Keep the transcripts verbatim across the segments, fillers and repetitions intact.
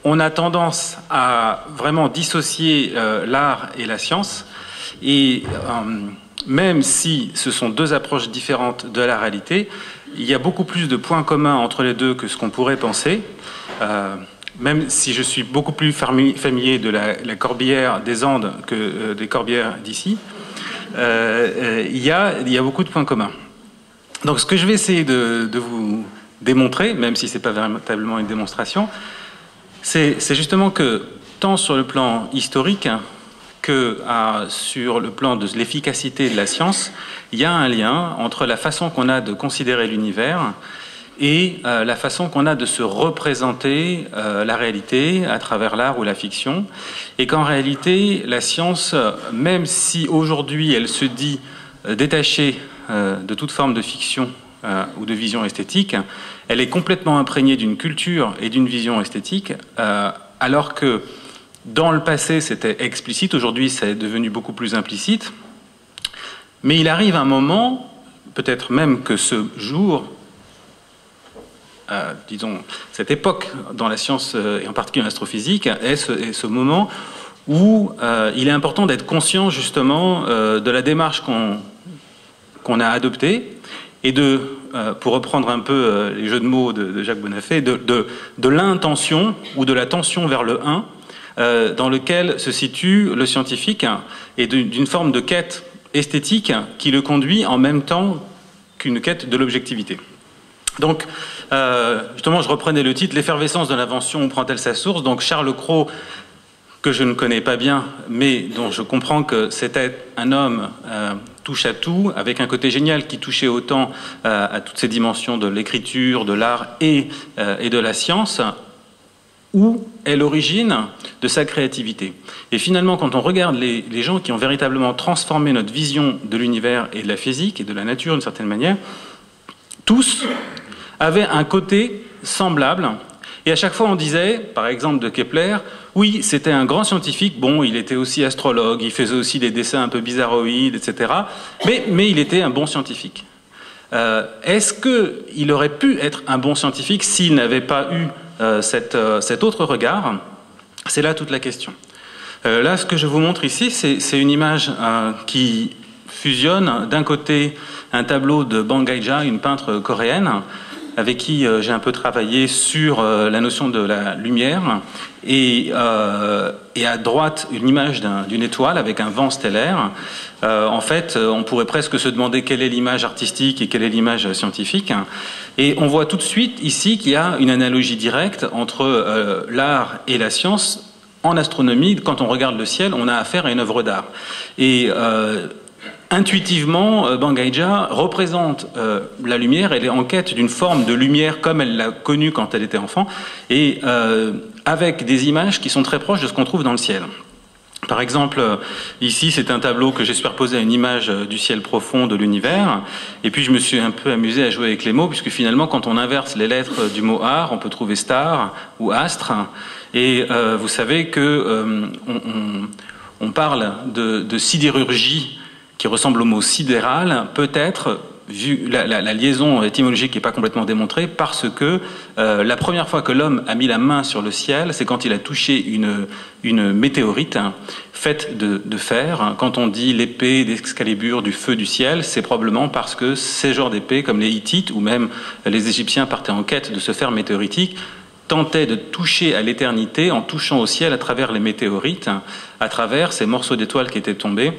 on a tendance à vraiment dissocier euh, l'art et la science, et euh, même si ce sont deux approches différentes de la réalité, il y a beaucoup plus de points communs entre les deux que ce qu'on pourrait penser. Euh, même si je suis beaucoup plus familier de la, la Corbière des Andes que euh, des Corbières d'ici, euh, euh, il, y a, il y a beaucoup de points communs. Donc ce que je vais essayer de, de vous démontrer, même si ce n'est pas véritablement une démonstration, c'est justement que tant sur le plan historique que euh, sur le plan de l'efficacité de la science, il y a un lien entre la façon qu'on a de considérer l'univers et euh, la façon qu'on a de se représenter euh, la réalité à travers l'art ou la fiction, et qu'en réalité, la science, même si aujourd'hui elle se dit euh, détachée euh, de toute forme de fiction euh, ou de vision esthétique, elle est complètement imprégnée d'une culture et d'une vision esthétique, euh, alors que dans le passé c'était explicite, aujourd'hui c'est devenu beaucoup plus implicite, mais il arrive un moment, peut-être même que ce jour, Euh, disons, cette époque dans la science, euh, et en particulier l'astrophysique, est ce, est ce moment où euh, il est important d'être conscient justement euh, de la démarche qu'on qu'on a adoptée et de, euh, pour reprendre un peu euh, les jeux de mots de, de Jacques Bonafé, de, de, de l'intention ou de la tension vers le un euh, dans lequel se situe le scientifique, et d'une forme de quête esthétique qui le conduit en même temps qu'une quête de l'objectivité. Donc, euh, justement, je reprenais le titre, l'effervescence de l'invention, où prend-elle sa source? Donc, Charles Cros, que je ne connais pas bien, mais dont je comprends que c'était un homme euh, touche à tout, avec un côté génial qui touchait autant euh, à toutes ces dimensions de l'écriture, de l'art et, euh, et de la science. Où est l'origine de sa créativité? Et finalement, quand on regarde les, les gens qui ont véritablement transformé notre vision de l'univers et de la physique et de la nature d'une certaine manière, tous avaient un côté semblable. Et à chaque fois, on disait, par exemple de Kepler, oui, c'était un grand scientifique, bon, il était aussi astrologue, il faisait aussi des dessins un peu bizarroïdes, et cetera. Mais, mais il était un bon scientifique. Euh, Est-ce qu'il aurait pu être un bon scientifique s'il n'avait pas eu euh, cette, euh, cet autre regard? C'est là toute la question. Euh, là, ce que je vous montre ici, c'est une image euh, qui fusionne d'un côté un tableau de Bang Gaija, une peintre coréenne, avec qui euh, j'ai un peu travaillé sur euh, la notion de la lumière, et, euh, et à droite une image d'une un, étoile avec un vent stellaire. Euh, en fait, on pourrait presque se demander quelle est l'image artistique et quelle est l'image scientifique. Et on voit tout de suite ici qu'il y a une analogie directe entre euh, l'art et la science. En astronomie, quand on regarde le ciel, on a affaire à une œuvre d'art. Et euh, intuitivement, Bang Gaija représente euh, la lumière. Elle est en quête d'une forme de lumière comme elle l'a connue quand elle était enfant, et euh, avec des images qui sont très proches de ce qu'on trouve dans le ciel. Par exemple, ici, c'est un tableau que j'ai superposé à une image du ciel profond de l'univers. Et puis, je me suis un peu amusé à jouer avec les mots, puisque finalement, quand on inverse les lettres du mot art, on peut trouver star ou astre. Et euh, vous savez que euh, on, on, on parle de, de sidérurgie qui ressemble au mot sidéral, peut-être, vu la, la, la liaison étymologique n'est pas complètement démontrée, parce que euh, la première fois que l'homme a mis la main sur le ciel, c'est quand il a touché une, une météorite hein, faite de, de fer. Quand on dit l'épée d'Excalibur du feu du ciel, c'est probablement parce que ces genres d'épées, comme les Hittites ou même les Égyptiens partaient en quête de ce fer météoritique, tentaient de toucher à l'éternité en touchant au ciel à travers les météorites, à travers ces morceaux d'étoiles qui étaient tombés.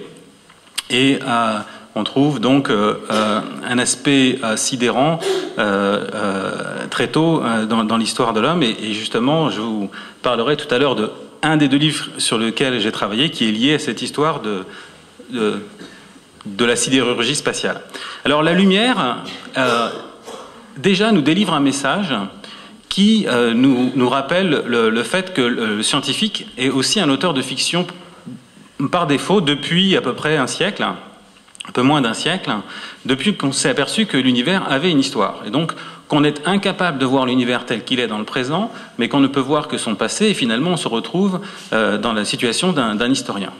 Et euh, on trouve donc euh, euh, un aspect euh, sidérant euh, euh, très tôt euh, dans, dans l'histoire de l'homme. Et, et justement, je vous parlerai tout à l'heure de un des deux livres sur lequel j'ai travaillé, qui est lié à cette histoire de, de, de la sidérurgie spatiale. Alors la lumière, euh, déjà, nous délivre un message qui euh, nous, nous rappelle le, le fait que le scientifique est aussi un auteur de fiction par défaut depuis à peu près un siècle, un peu moins d'un siècle, depuis qu'on s'est aperçu que l'univers avait une histoire. Et donc qu'on est incapable de voir l'univers tel qu'il est dans le présent, mais qu'on ne peut voir que son passé, et finalement on se retrouve euh, dans la situation d'un d'un historien.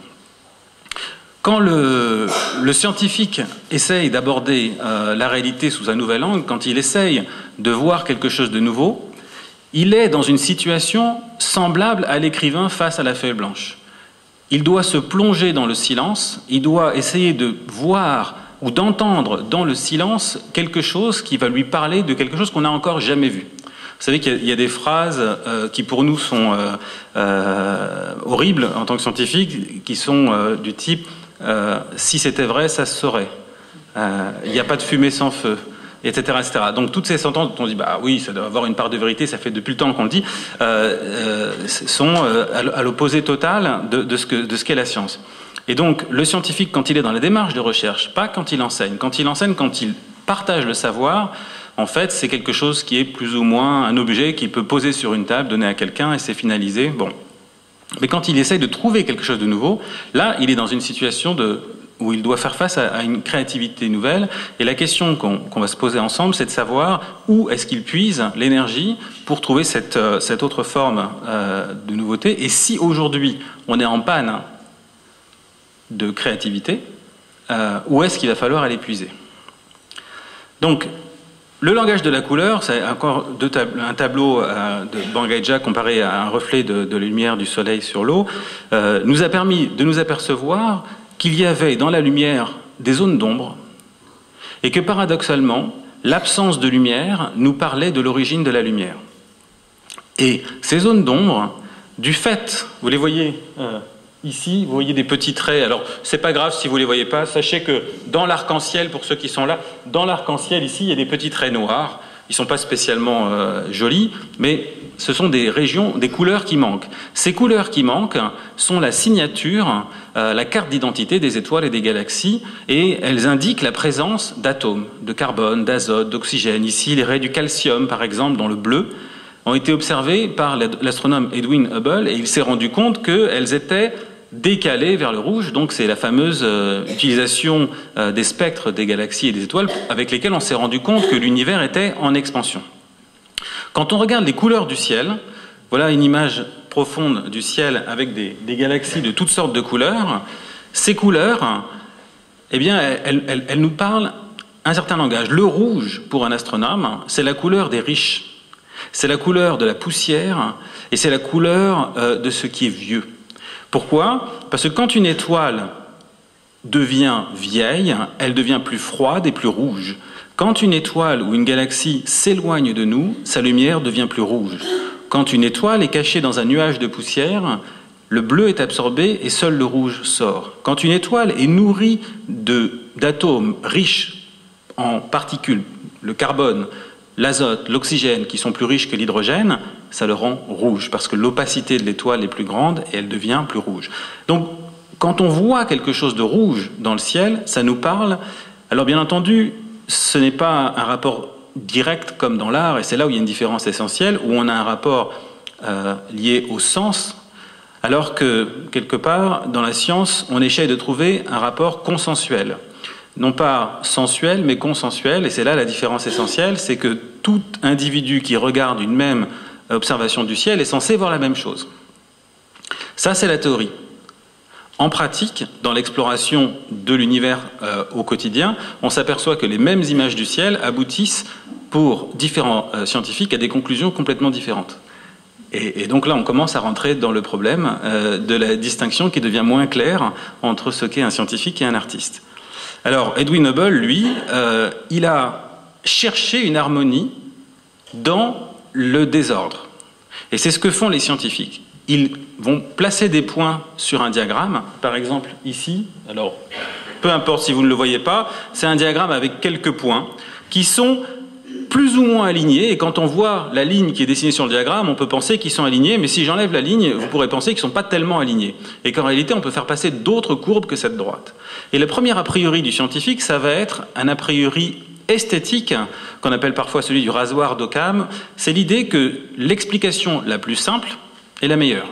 Quand le, le scientifique essaye d'aborder euh, la réalité sous un nouvel angle, quand il essaye de voir quelque chose de nouveau, il est dans une situation semblable à l'écrivain face à la feuille blanche. Il doit se plonger dans le silence, il doit essayer de voir ou d'entendre dans le silence quelque chose qui va lui parler de quelque chose qu'on n'a encore jamais vu. Vous savez qu'il y, y a des phrases euh, qui pour nous sont euh, euh, horribles en tant que scientifiques, qui sont euh, du type euh, « si c'était vrai, ça se saurait euh, »,« il n'y a pas de fumée sans feu ». Etc, et cetera. Donc toutes ces sentences dont on dit bah oui, ça doit avoir une part de vérité, ça fait depuis le temps qu'on le dit, euh, euh, sont euh, à l'opposé total de, de ce que, de ce qu'est la science. Et donc le scientifique, quand il est dans la démarche de recherche, pas quand il enseigne, quand il enseigne, quand il partage le savoir, en fait c'est quelque chose qui est plus ou moins un objet qu'il peut poser sur une table, donner à quelqu'un et c'est finalisé. Bon. Mais quand il essaye de trouver quelque chose de nouveau, là il est dans une situation de où il doit faire face à une créativité nouvelle. Et la question qu'on qu'on va se poser ensemble, c'est de savoir où est-ce qu'il puise l'énergie pour trouver cette, cette autre forme euh, de nouveauté. Et si aujourd'hui, on est en panne de créativité, euh, où est-ce qu'il va falloir aller puiser? Donc, le langage de la couleur, c'est encore deux tab un tableau euh, de Bangaija comparé à un reflet de, de lumière du soleil sur l'eau, euh, nous a permis de nous apercevoir qu'il y avait dans la lumière des zones d'ombre et que paradoxalement, l'absence de lumière nous parlait de l'origine de la lumière. Et ces zones d'ombre, du fait, vous les voyez euh, ici, vous voyez des petits traits, alors c'est pas grave si vous les voyez pas, sachez que dans l'arc-en-ciel, pour ceux qui sont là, dans l'arc-en-ciel ici, il y a des petits traits noirs, ils sont pas spécialement euh, jolis, mais ce sont des régions, des couleurs qui manquent. Ces couleurs qui manquent sont la signature, euh, la carte d'identité des étoiles et des galaxies, et elles indiquent la présence d'atomes, de carbone, d'azote, d'oxygène. Ici, les raies du calcium, par exemple, dans le bleu, ont été observées par l'astronome Edwin Hubble, et il s'est rendu compte qu'elles étaient décalées vers le rouge. Donc c'est la fameuse euh, utilisation euh, des spectres des galaxies et des étoiles avec lesquelles on s'est rendu compte que l'univers était en expansion. Quand on regarde les couleurs du ciel, voilà une image profonde du ciel avec des, des galaxies de toutes sortes de couleurs. Ces couleurs, eh bien, elles, elles, elles nous parlent un certain langage. Le rouge, pour un astronome, c'est la couleur des riches. C'est la couleur de la poussière et c'est la couleur euh, de ce qui est vieux. Pourquoi? Parce que quand une étoile devient vieille, elle devient plus froide et plus rouge. Quand une étoile ou une galaxie s'éloigne de nous, sa lumière devient plus rouge. Quand une étoile est cachée dans un nuage de poussière, le bleu est absorbé et seul le rouge sort. Quand une étoile est nourrie d'atomes riches en particules, le carbone, l'azote, l'oxygène, qui sont plus riches que l'hydrogène, ça le rend rouge, parce que l'opacité de l'étoile est plus grande et elle devient plus rouge. Donc, quand on voit quelque chose de rouge dans le ciel, ça nous parle. Alors, bien entendu, ce n'est pas un rapport direct comme dans l'art, et c'est là où il y a une différence essentielle, où on a un rapport euh, lié au sens, alors que, quelque part, dans la science, on essaie de trouver un rapport consensuel. Non pas sensuel, mais consensuel, et c'est là la différence essentielle, c'est que tout individu qui regarde une même observation du ciel est censé voir la même chose. Ça, c'est la théorie. En pratique, dans l'exploration de l'univers euh, au quotidien, on s'aperçoit que les mêmes images du ciel aboutissent, pour différents euh, scientifiques, à des conclusions complètement différentes. Et, et donc là, on commence à rentrer dans le problème euh, de la distinction qui devient moins claire entre ce qu'est un scientifique et un artiste. Alors, Edwin Hubble, lui, euh, il a cherché une harmonie dans le désordre. Et c'est ce que font les scientifiques. Ils vont placer des points sur un diagramme, par exemple ici, alors peu importe si vous ne le voyez pas, c'est un diagramme avec quelques points qui sont plus ou moins alignés, et quand on voit la ligne qui est dessinée sur le diagramme, on peut penser qu'ils sont alignés, mais si j'enlève la ligne, vous pourrez penser qu'ils ne sont pas tellement alignés, et qu'en réalité on peut faire passer d'autres courbes que cette droite. Et le premier a priori du scientifique, ça va être un a priori esthétique, qu'on appelle parfois celui du rasoir d'Occam. C'est l'idée que l'explication la plus simple est la meilleure.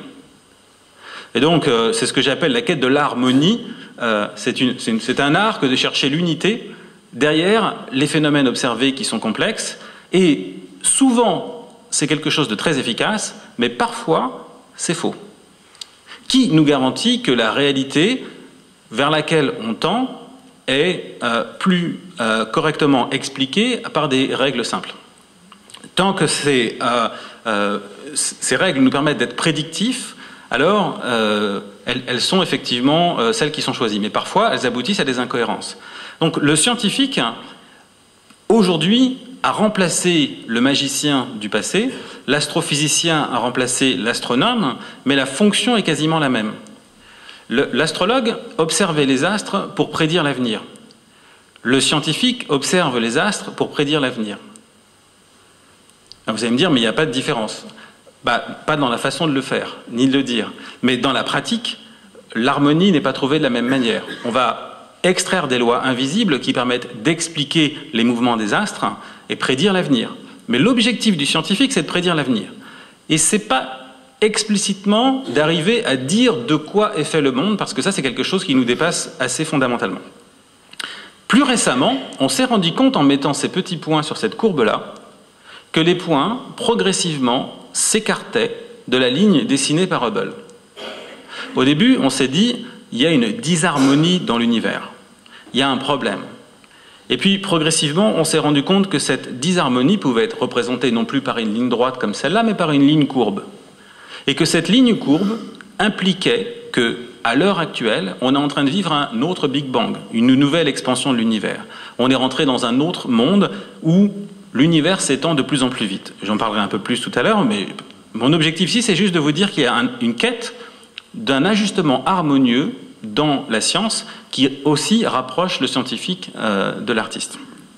Et donc, euh, c'est ce que j'appelle la quête de l'harmonie. Euh, c'est un art que de chercher l'unité derrière les phénomènes observés qui sont complexes. Et souvent, c'est quelque chose de très efficace, mais parfois, c'est faux. Qui nous garantit que la réalité vers laquelle on tend est euh, plus euh, correctement expliquée par des règles simples? Tant que c'est euh, euh, ces règles nous permettent d'être prédictifs, alors euh, elles, elles sont effectivement euh, celles qui sont choisies. Mais parfois, elles aboutissent à des incohérences. Donc le scientifique, aujourd'hui, a remplacé le magicien du passé, l'astrophysicien a remplacé l'astronome, mais la fonction est quasiment la même. L'astrologue observait les astres pour prédire l'avenir. Le scientifique observe les astres pour prédire l'avenir. Vous allez me dire, mais il n'y a pas de différence. Bah, pas dans la façon de le faire, ni de le dire. Mais dans la pratique, l'harmonie n'est pas trouvée de la même manière. On va extraire des lois invisibles qui permettent d'expliquer les mouvements des astres et prédire l'avenir. Mais l'objectif du scientifique, c'est de prédire l'avenir. Et ce n'est pas explicitement d'arriver à dire de quoi est fait le monde, parce que ça, c'est quelque chose qui nous dépasse assez fondamentalement. Plus récemment, on s'est rendu compte, en mettant ces petits points sur cette courbe-là, que les points, progressivement, s'écartaient de la ligne dessinée par Hubble. Au début, on s'est dit, il y a une disharmonie dans l'univers. Il y a un problème. Et puis, progressivement, on s'est rendu compte que cette disharmonie pouvait être représentée non plus par une ligne droite comme celle-là, mais par une ligne courbe. Et que cette ligne courbe impliquait que, à l'heure actuelle, on est en train de vivre un autre Big Bang, une nouvelle expansion de l'univers. On est rentré dans un autre monde où l'univers s'étend de plus en plus vite. J'en parlerai un peu plus tout à l'heure, mais mon objectif ici, c'est juste de vous dire qu'il y a un, une quête d'un ajustement harmonieux dans la science qui aussi rapproche le scientifique euh, de l'artiste.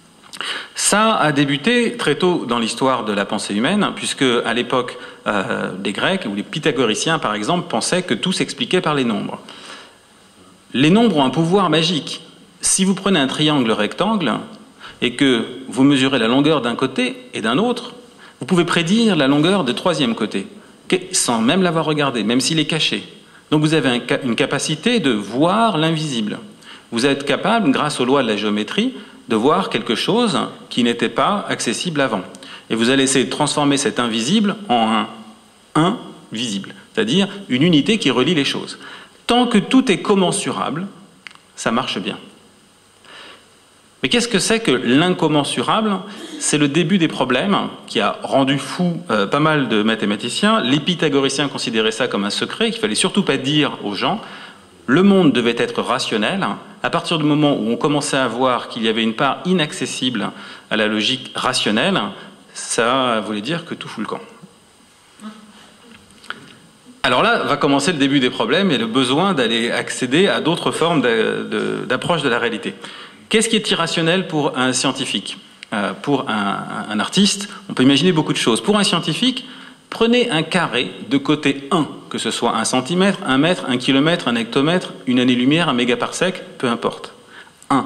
Ça a débuté très tôt dans l'histoire de la pensée humaine, puisque à l'époque euh, des Grecs, ou les pythagoriciens par exemple, pensaient que tout s'expliquait par les nombres. Les nombres ont un pouvoir magique. Si vous prenez un triangle rectangle et que vous mesurez la longueur d'un côté et d'un autre, vous pouvez prédire la longueur du troisième côté, sans même l'avoir regardé, même s'il est caché. Donc vous avez un, une capacité de voir l'invisible. Vous êtes capable, grâce aux lois de la géométrie, de voir quelque chose qui n'était pas accessible avant. Et vous allez essayer de transformer cet invisible en un invisible, c'est-à-dire une unité qui relie les choses. Tant que tout est commensurable, ça marche bien. Mais qu'est-ce que c'est que l'incommensurable? C'est le début des problèmes qui a rendu fou euh, pas mal de mathématiciens. Les pythagoriciens considéraient ça comme un secret qu'il ne fallait surtout pas dire aux gens. Le monde devait être rationnel. À partir du moment où on commençait à voir qu'il y avait une part inaccessible à la logique rationnelle, ça voulait dire que tout fout le camp. Alors là va commencer le début des problèmes et le besoin d'aller accéder à d'autres formes d'approche de la réalité. Qu'est-ce qui est irrationnel pour un scientifique? euh, Pour un, un artiste, on peut imaginer beaucoup de choses. Pour un scientifique, prenez un carré de côté un, que ce soit un centimètre, un mètre, un kilomètre, un hectomètre, une année-lumière, un mégaparsec, peu importe. un.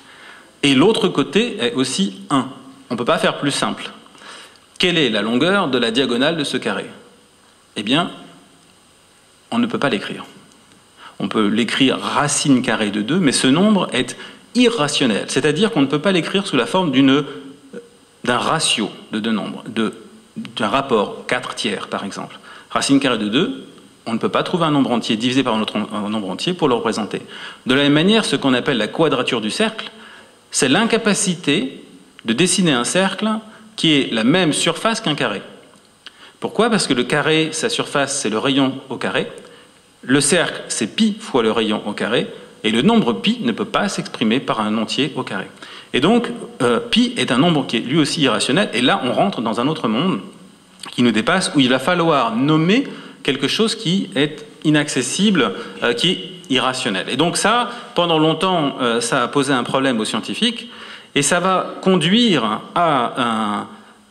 Et l'autre côté est aussi un. On ne peut pas faire plus simple. Quelle est la longueur de la diagonale de ce carré? Eh bien, on ne peut pas l'écrire. On peut l'écrire racine carrée de deux, mais ce nombre est irrationnel. C'est-à-dire qu'on ne peut pas l'écrire sous la forme d'une, d'un ratio de deux nombres, de d'un rapport quatre tiers par exemple. Racine carrée de deux, on ne peut pas trouver un nombre entier divisé par un autre un nombre entier pour le représenter. De la même manière, ce qu'on appelle la quadrature du cercle, c'est l'incapacité de dessiner un cercle qui est la même surface qu'un carré. Pourquoi? Parce que le carré, sa surface, c'est le rayon au carré. Le cercle, c'est pi fois le rayon au carré. Et le nombre pi ne peut pas s'exprimer par un entier au carré. Et donc, euh, pi est un nombre qui est lui aussi irrationnel. Et là, on rentre dans un autre monde qui nous dépasse, où il va falloir nommer quelque chose qui est inaccessible, euh, qui est irrationnel. Et donc ça, pendant longtemps, euh, ça a posé un problème aux scientifiques. Et ça va conduire à, un,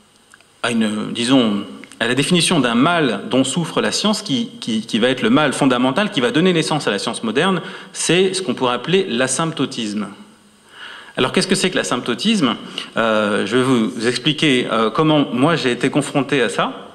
à une, disons, à la définition d'un mal dont souffre la science, qui, qui, qui va être le mal fondamental, qui va donner naissance à la science moderne, c'est ce qu'on pourrait appeler l'asymptotisme. Alors qu'est-ce que c'est que l'asymptotisme? euh, Je vais vous expliquer euh, comment moi j'ai été confronté à ça.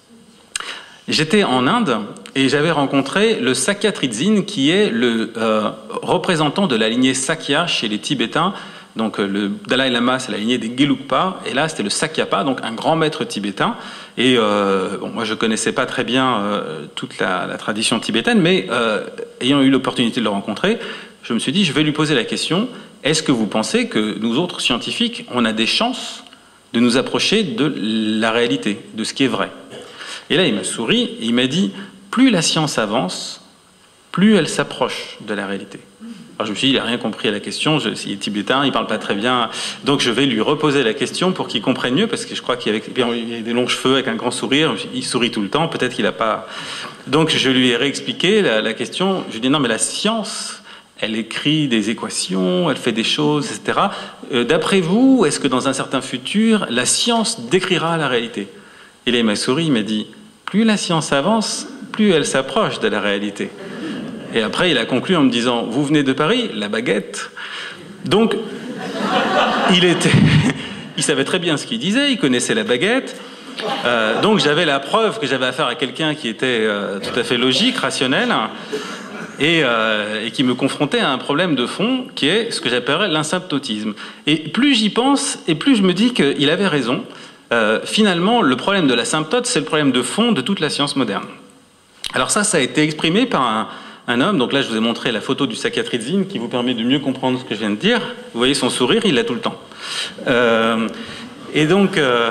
J'étais en Inde et j'avais rencontré le Sakya Trizin, qui est le euh, représentant de la lignée Sakya chez les Tibétains. Donc le Dalai Lama, c'est la lignée des Gelugpa, et là c'était le Sakyapa, donc un grand maître tibétain. Et euh, bon, moi je connaissais pas très bien euh, toute la, la tradition tibétaine, mais euh, ayant eu l'opportunité de le rencontrer, je me suis dit, je vais lui poser la question, est-ce que vous pensez que nous autres scientifiques, on a des chances de nous approcher de la réalité, de ce qui est vrai. Et là, il m'a souri et il m'a dit, plus la science avance, plus elle s'approche de la réalité. Alors je me suis dit, il n'a rien compris à la question, je, il est tibétain, il ne parle pas très bien, donc je vais lui reposer la question pour qu'il comprenne mieux, parce que je crois qu'il a des longs cheveux avec un grand sourire, il sourit tout le temps, peut-être qu'il n'a pas... Donc je lui ai réexpliqué la, la question, je lui ai dit, non mais la science, elle écrit des équations, elle fait des choses, et cetera. Euh, d'après vous, est-ce que dans un certain futur, la science décrira la réalité? Et là il m'a souri, il m'a dit, plus la science avance, plus elle s'approche de la réalité. Et après, il a conclu en me disant, vous venez de Paris, la baguette. Donc, il était, il savait très bien ce qu'il disait, il connaissait la baguette. Euh, donc, j'avais la preuve que j'avais affaire à quelqu'un qui était euh, tout à fait logique, rationnel, et, euh, et qui me confrontait à un problème de fond qui est ce que j'appellerais l'asymptotisme. Et plus j'y pense, et plus je me dis qu'il avait raison. Euh, finalement, le problème de l'asymptote, c'est le problème de fond de toute la science moderne. Alors ça, ça a été exprimé par un... Un homme, donc là je vous ai montré la photo du Sakyatridzin qui vous permet de mieux comprendre ce que je viens de dire. Vous voyez son sourire, il l'a tout le temps. Euh, et, donc, euh,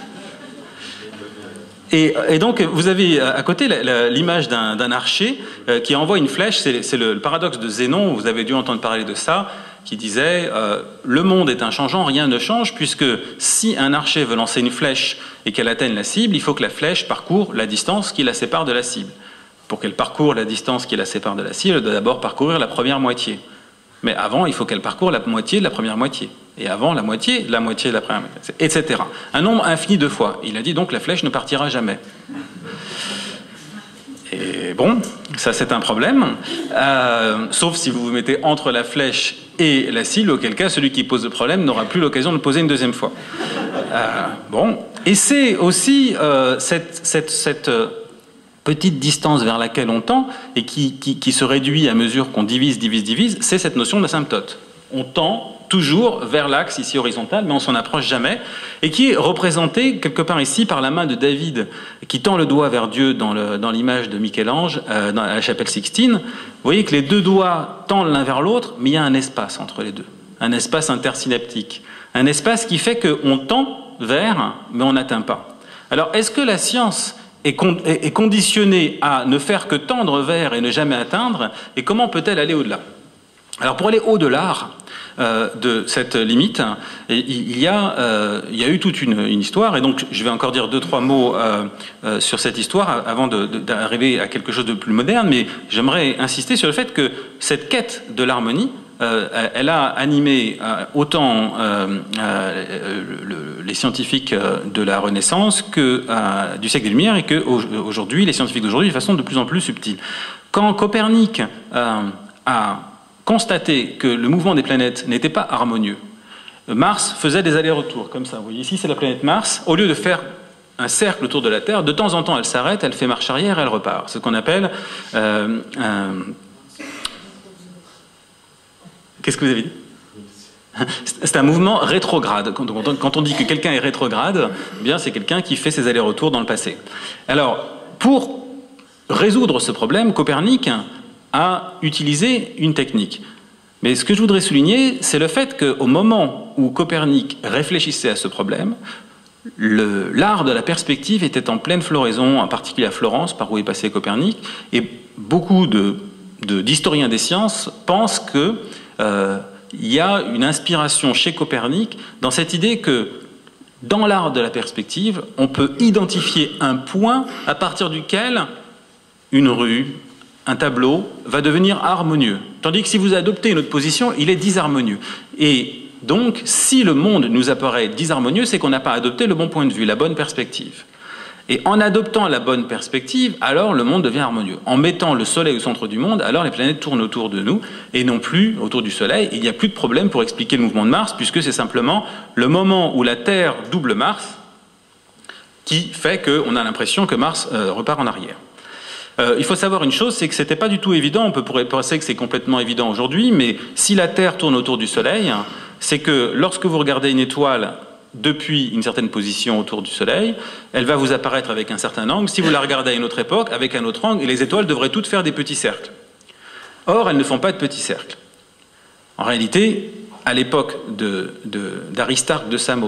et, et donc vous avez à côté l'image d'un archer euh, qui envoie une flèche, c'est le, le paradoxe de Zénon, vous avez dû entendre parler de ça, qui disait euh, le monde est un changeant, rien ne change, puisque si un archer veut lancer une flèche et qu'elle atteigne la cible, il faut que la flèche parcourt la distance qui la sépare de la cible. Pour qu'elle parcourt la distance qui la sépare de la cible, elle doit d'abord parcourir la première moitié. Mais avant, il faut qu'elle parcourt la moitié de la première moitié. Et avant, la moitié, la moitié de la première moitié, et cetera. Un nombre infini de fois. Il a dit donc la flèche ne partira jamais. Et bon, ça c'est un problème. Euh, sauf si vous vous mettez entre la flèche et la cible, auquel cas celui qui pose le problème n'aura plus l'occasion de le poser une deuxième fois. Euh, bon, et c'est aussi euh, cette... cette, cette petite distance vers laquelle on tend et qui, qui, qui se réduit à mesure qu'on divise, divise, divise, c'est cette notion d'asymptote. On tend toujours vers l'axe ici horizontal, mais on s'en approche jamais, et qui est représenté quelque part ici par la main de David, qui tend le doigt vers Dieu dans l'image de Michel-Ange, euh, dans la chapelle Sixtine. Vous voyez que les deux doigts tendent l'un vers l'autre, mais il y a un espace entre les deux, un espace intersynaptique, un espace qui fait qu'on tend vers, mais on n'atteint pas. Alors, est-ce que la science est, con est conditionnée à ne faire que tendre vers et ne jamais atteindre, et comment peut-elle aller au-delà? Alors, pour aller au-delà euh, de cette limite, il y a, euh, il y a eu toute une, une histoire, et donc je vais encore dire deux, trois mots euh, euh, sur cette histoire avant d'arriver à quelque chose de plus moderne, mais j'aimerais insister sur le fait que cette quête de l'harmonie, Euh, elle a animé euh, autant euh, euh, le, les scientifiques de la Renaissance que euh, du siècle des Lumières, et qu'aujourd'hui, les scientifiques d'aujourd'hui, de façon de plus en plus subtile. Quand Copernic euh, a constaté que le mouvement des planètes n'était pas harmonieux, Mars faisait des allers-retours, comme ça. Vous voyez, ici, c'est la planète Mars. Au lieu de faire un cercle autour de la Terre, de temps en temps, elle s'arrête, elle fait marche arrière, elle repart. C'est ce qu'on appelle euh, un... Qu'est-ce que vous avez dit? C'est un mouvement rétrograde. Quand on dit que quelqu'un est rétrograde, eh bien c'est quelqu'un qui fait ses allers-retours dans le passé. Alors, pour résoudre ce problème, Copernic a utilisé une technique. Mais ce que je voudrais souligner, c'est le fait qu'au moment où Copernic réfléchissait à ce problème, l'art de la perspective était en pleine floraison, en particulier à Florence, par où est passé Copernic, et beaucoup de, de, d'historiens des sciences pensent que Euh, il y a une inspiration chez Copernic dans cette idée que dans l'art de la perspective, on peut identifier un point à partir duquel une rue, un tableau va devenir harmonieux. Tandis que si vous adoptez une autre position, il est disharmonieux. Et donc, si le monde nous apparaît disharmonieux, c'est qu'on n'a pas adopté le bon point de vue, la bonne perspective. Et en adoptant la bonne perspective, alors le monde devient harmonieux. En mettant le Soleil au centre du monde, alors les planètes tournent autour de nous, et non plus autour du Soleil. Il n'y a plus de problème pour expliquer le mouvement de Mars, puisque c'est simplement le moment où la Terre double Mars qui fait qu'on a l'impression que Mars euh, repart en arrière. Euh, il faut savoir une chose, c'est que ce n'était pas du tout évident. On peut penser que c'est complètement évident aujourd'hui, mais si la Terre tourne autour du Soleil, c'est que lorsque vous regardez une étoile depuis une certaine position autour du Soleil, elle va vous apparaître avec un certain angle. Si vous la regardez à une autre époque, avec un autre angle, et les étoiles devraient toutes faire des petits cercles. Or, elles ne font pas de petits cercles. En réalité, à l'époque d'Aristarque de, de, de Samos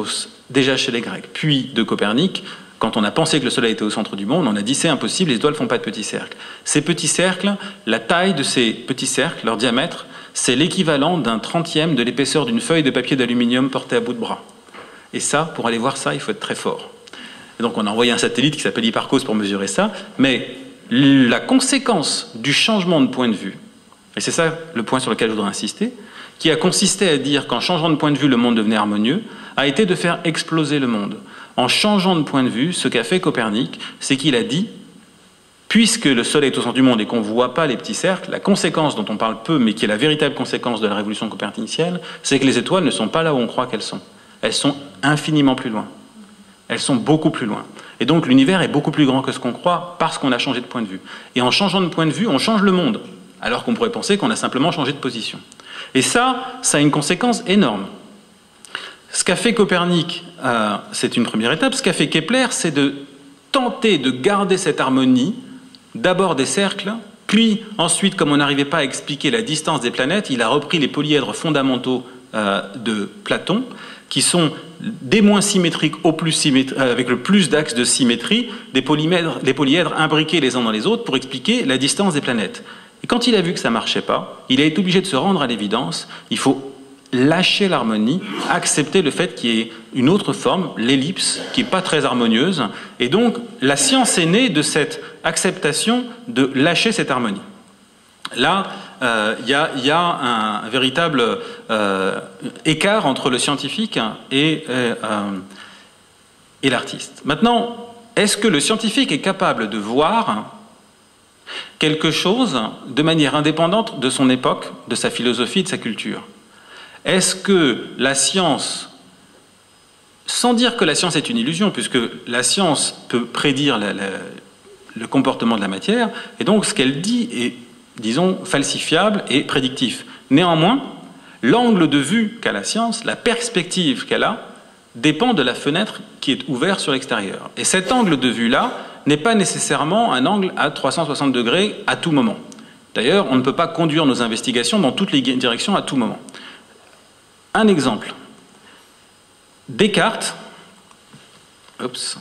déjà chez les Grecs, puis de Copernic. Quand on a pensé que le Soleil était au centre du monde, on a dit c'est impossible, les étoiles ne font pas de petits cercles. Ces petits cercles, la taille de ces petits cercles, leur diamètre, c'est l'équivalent d'un trentième de l'épaisseur d'une feuille de papier d'aluminium portée à bout de bras. Et ça, pour aller voir ça, il faut être très fort. Et donc on a envoyé un satellite qui s'appelle Hipparcos pour mesurer ça, mais la conséquence du changement de point de vue, et c'est ça le point sur lequel je voudrais insister, qui a consisté à dire qu'en changeant de point de vue, le monde devenait harmonieux, a été de faire exploser le monde. En changeant de point de vue, ce qu'a fait Copernic, c'est qu'il a dit, puisque le Soleil est au centre du monde et qu'on ne voit pas les petits cercles, la conséquence dont on parle peu, mais qui est la véritable conséquence de la révolution copernicienne, c'est que les étoiles ne sont pas là où on croit qu'elles sont. Elles sont infiniment plus loin. Elles sont beaucoup plus loin. Et donc l'univers est beaucoup plus grand que ce qu'on croit parce qu'on a changé de point de vue. Et en changeant de point de vue, on change le monde, alors qu'on pourrait penser qu'on a simplement changé de position. Et ça, ça a une conséquence énorme. Ce qu'a fait Copernic, euh, c'est une première étape. Ce qu'a fait Kepler, c'est de tenter de garder cette harmonie, d'abord des cercles, puis ensuite, comme on n'arrivait pas à expliquer la distance des planètes, il a repris les polyèdres fondamentaux euh, de Platon, qui sont des moins symétriques au plus symétriques, avec le plus d'axes de symétrie, des polyèdres, des polyèdres imbriqués les uns dans les autres pour expliquer la distance des planètes. Et quand il a vu que ça ne marchait pas, il a été obligé de se rendre à l'évidence, il faut lâcher l'harmonie, accepter le fait qu'il y ait une autre forme, l'ellipse, qui n'est pas très harmonieuse. Et donc, la science est née de cette acceptation de lâcher cette harmonie. Là, il euh, y, y a un, un véritable euh, écart entre le scientifique et, euh, et l'artiste. Maintenant, est-ce que le scientifique est capable de voir quelque chose de manière indépendante de son époque, de sa philosophie, de sa culture? Est-ce que la science, sans dire que la science est une illusion, puisque la science peut prédire la, la, le comportement de la matière, et donc ce qu'elle dit est, disons, falsifiable et prédictif. Néanmoins, l'angle de vue qu'a la science, la perspective qu'elle a, dépend de la fenêtre qui est ouverte sur l'extérieur. Et cet angle de vue-là n'est pas nécessairement un angle à trois cent soixante degrés à tout moment. D'ailleurs, on ne peut pas conduire nos investigations dans toutes les directions à tout moment. Un exemple. Descartes oups,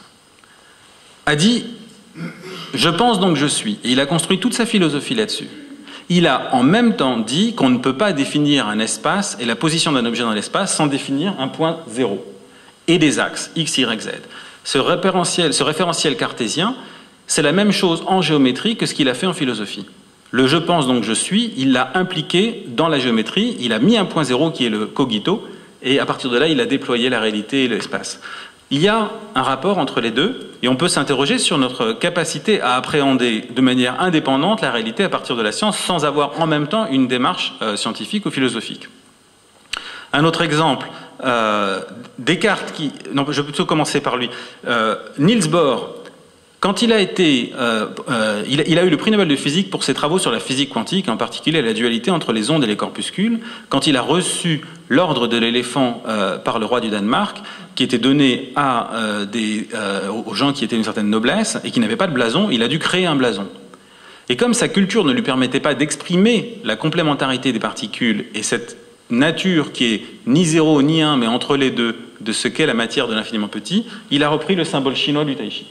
a dit « Je pense donc je suis ». Et il a construit toute sa philosophie là-dessus. Il a en même temps dit qu'on ne peut pas définir un espace et la position d'un objet dans l'espace sans définir un point zéro et des axes x, y, z. Ce référentiel, ce référentiel cartésien, c'est la même chose en géométrie que ce qu'il a fait en philosophie. Le « je pense donc je suis », il l'a impliqué dans la géométrie, il a mis un point zéro qui est le cogito, et à partir de là, il a déployé la réalité et l'espace. Il y a un rapport entre les deux, et on peut s'interroger sur notre capacité à appréhender de manière indépendante la réalité à partir de la science, sans avoir en même temps une démarche euh, scientifique ou philosophique. Un autre exemple, euh, Descartes, qui... non, je vais plutôt commencer par lui. Euh, Niels Bohr, quand il a été, euh, euh, il, a, il a eu le prix Nobel de physique pour ses travaux sur la physique quantique, en particulier la dualité entre les ondes et les corpuscules, quand il a reçu l'ordre de l'éléphant euh, par le roi du Danemark, qui était donné à, euh, des, euh, aux gens qui étaient d'une certaine noblesse et qui n'avaient pas de blason, il a dû créer un blason. Et comme sa culture ne lui permettait pas d'exprimer la complémentarité des particules et cette nature qui est ni zéro ni un, mais entre les deux, de ce qu'est la matière de l'infiniment petit, il a repris le symbole chinois du tai chi.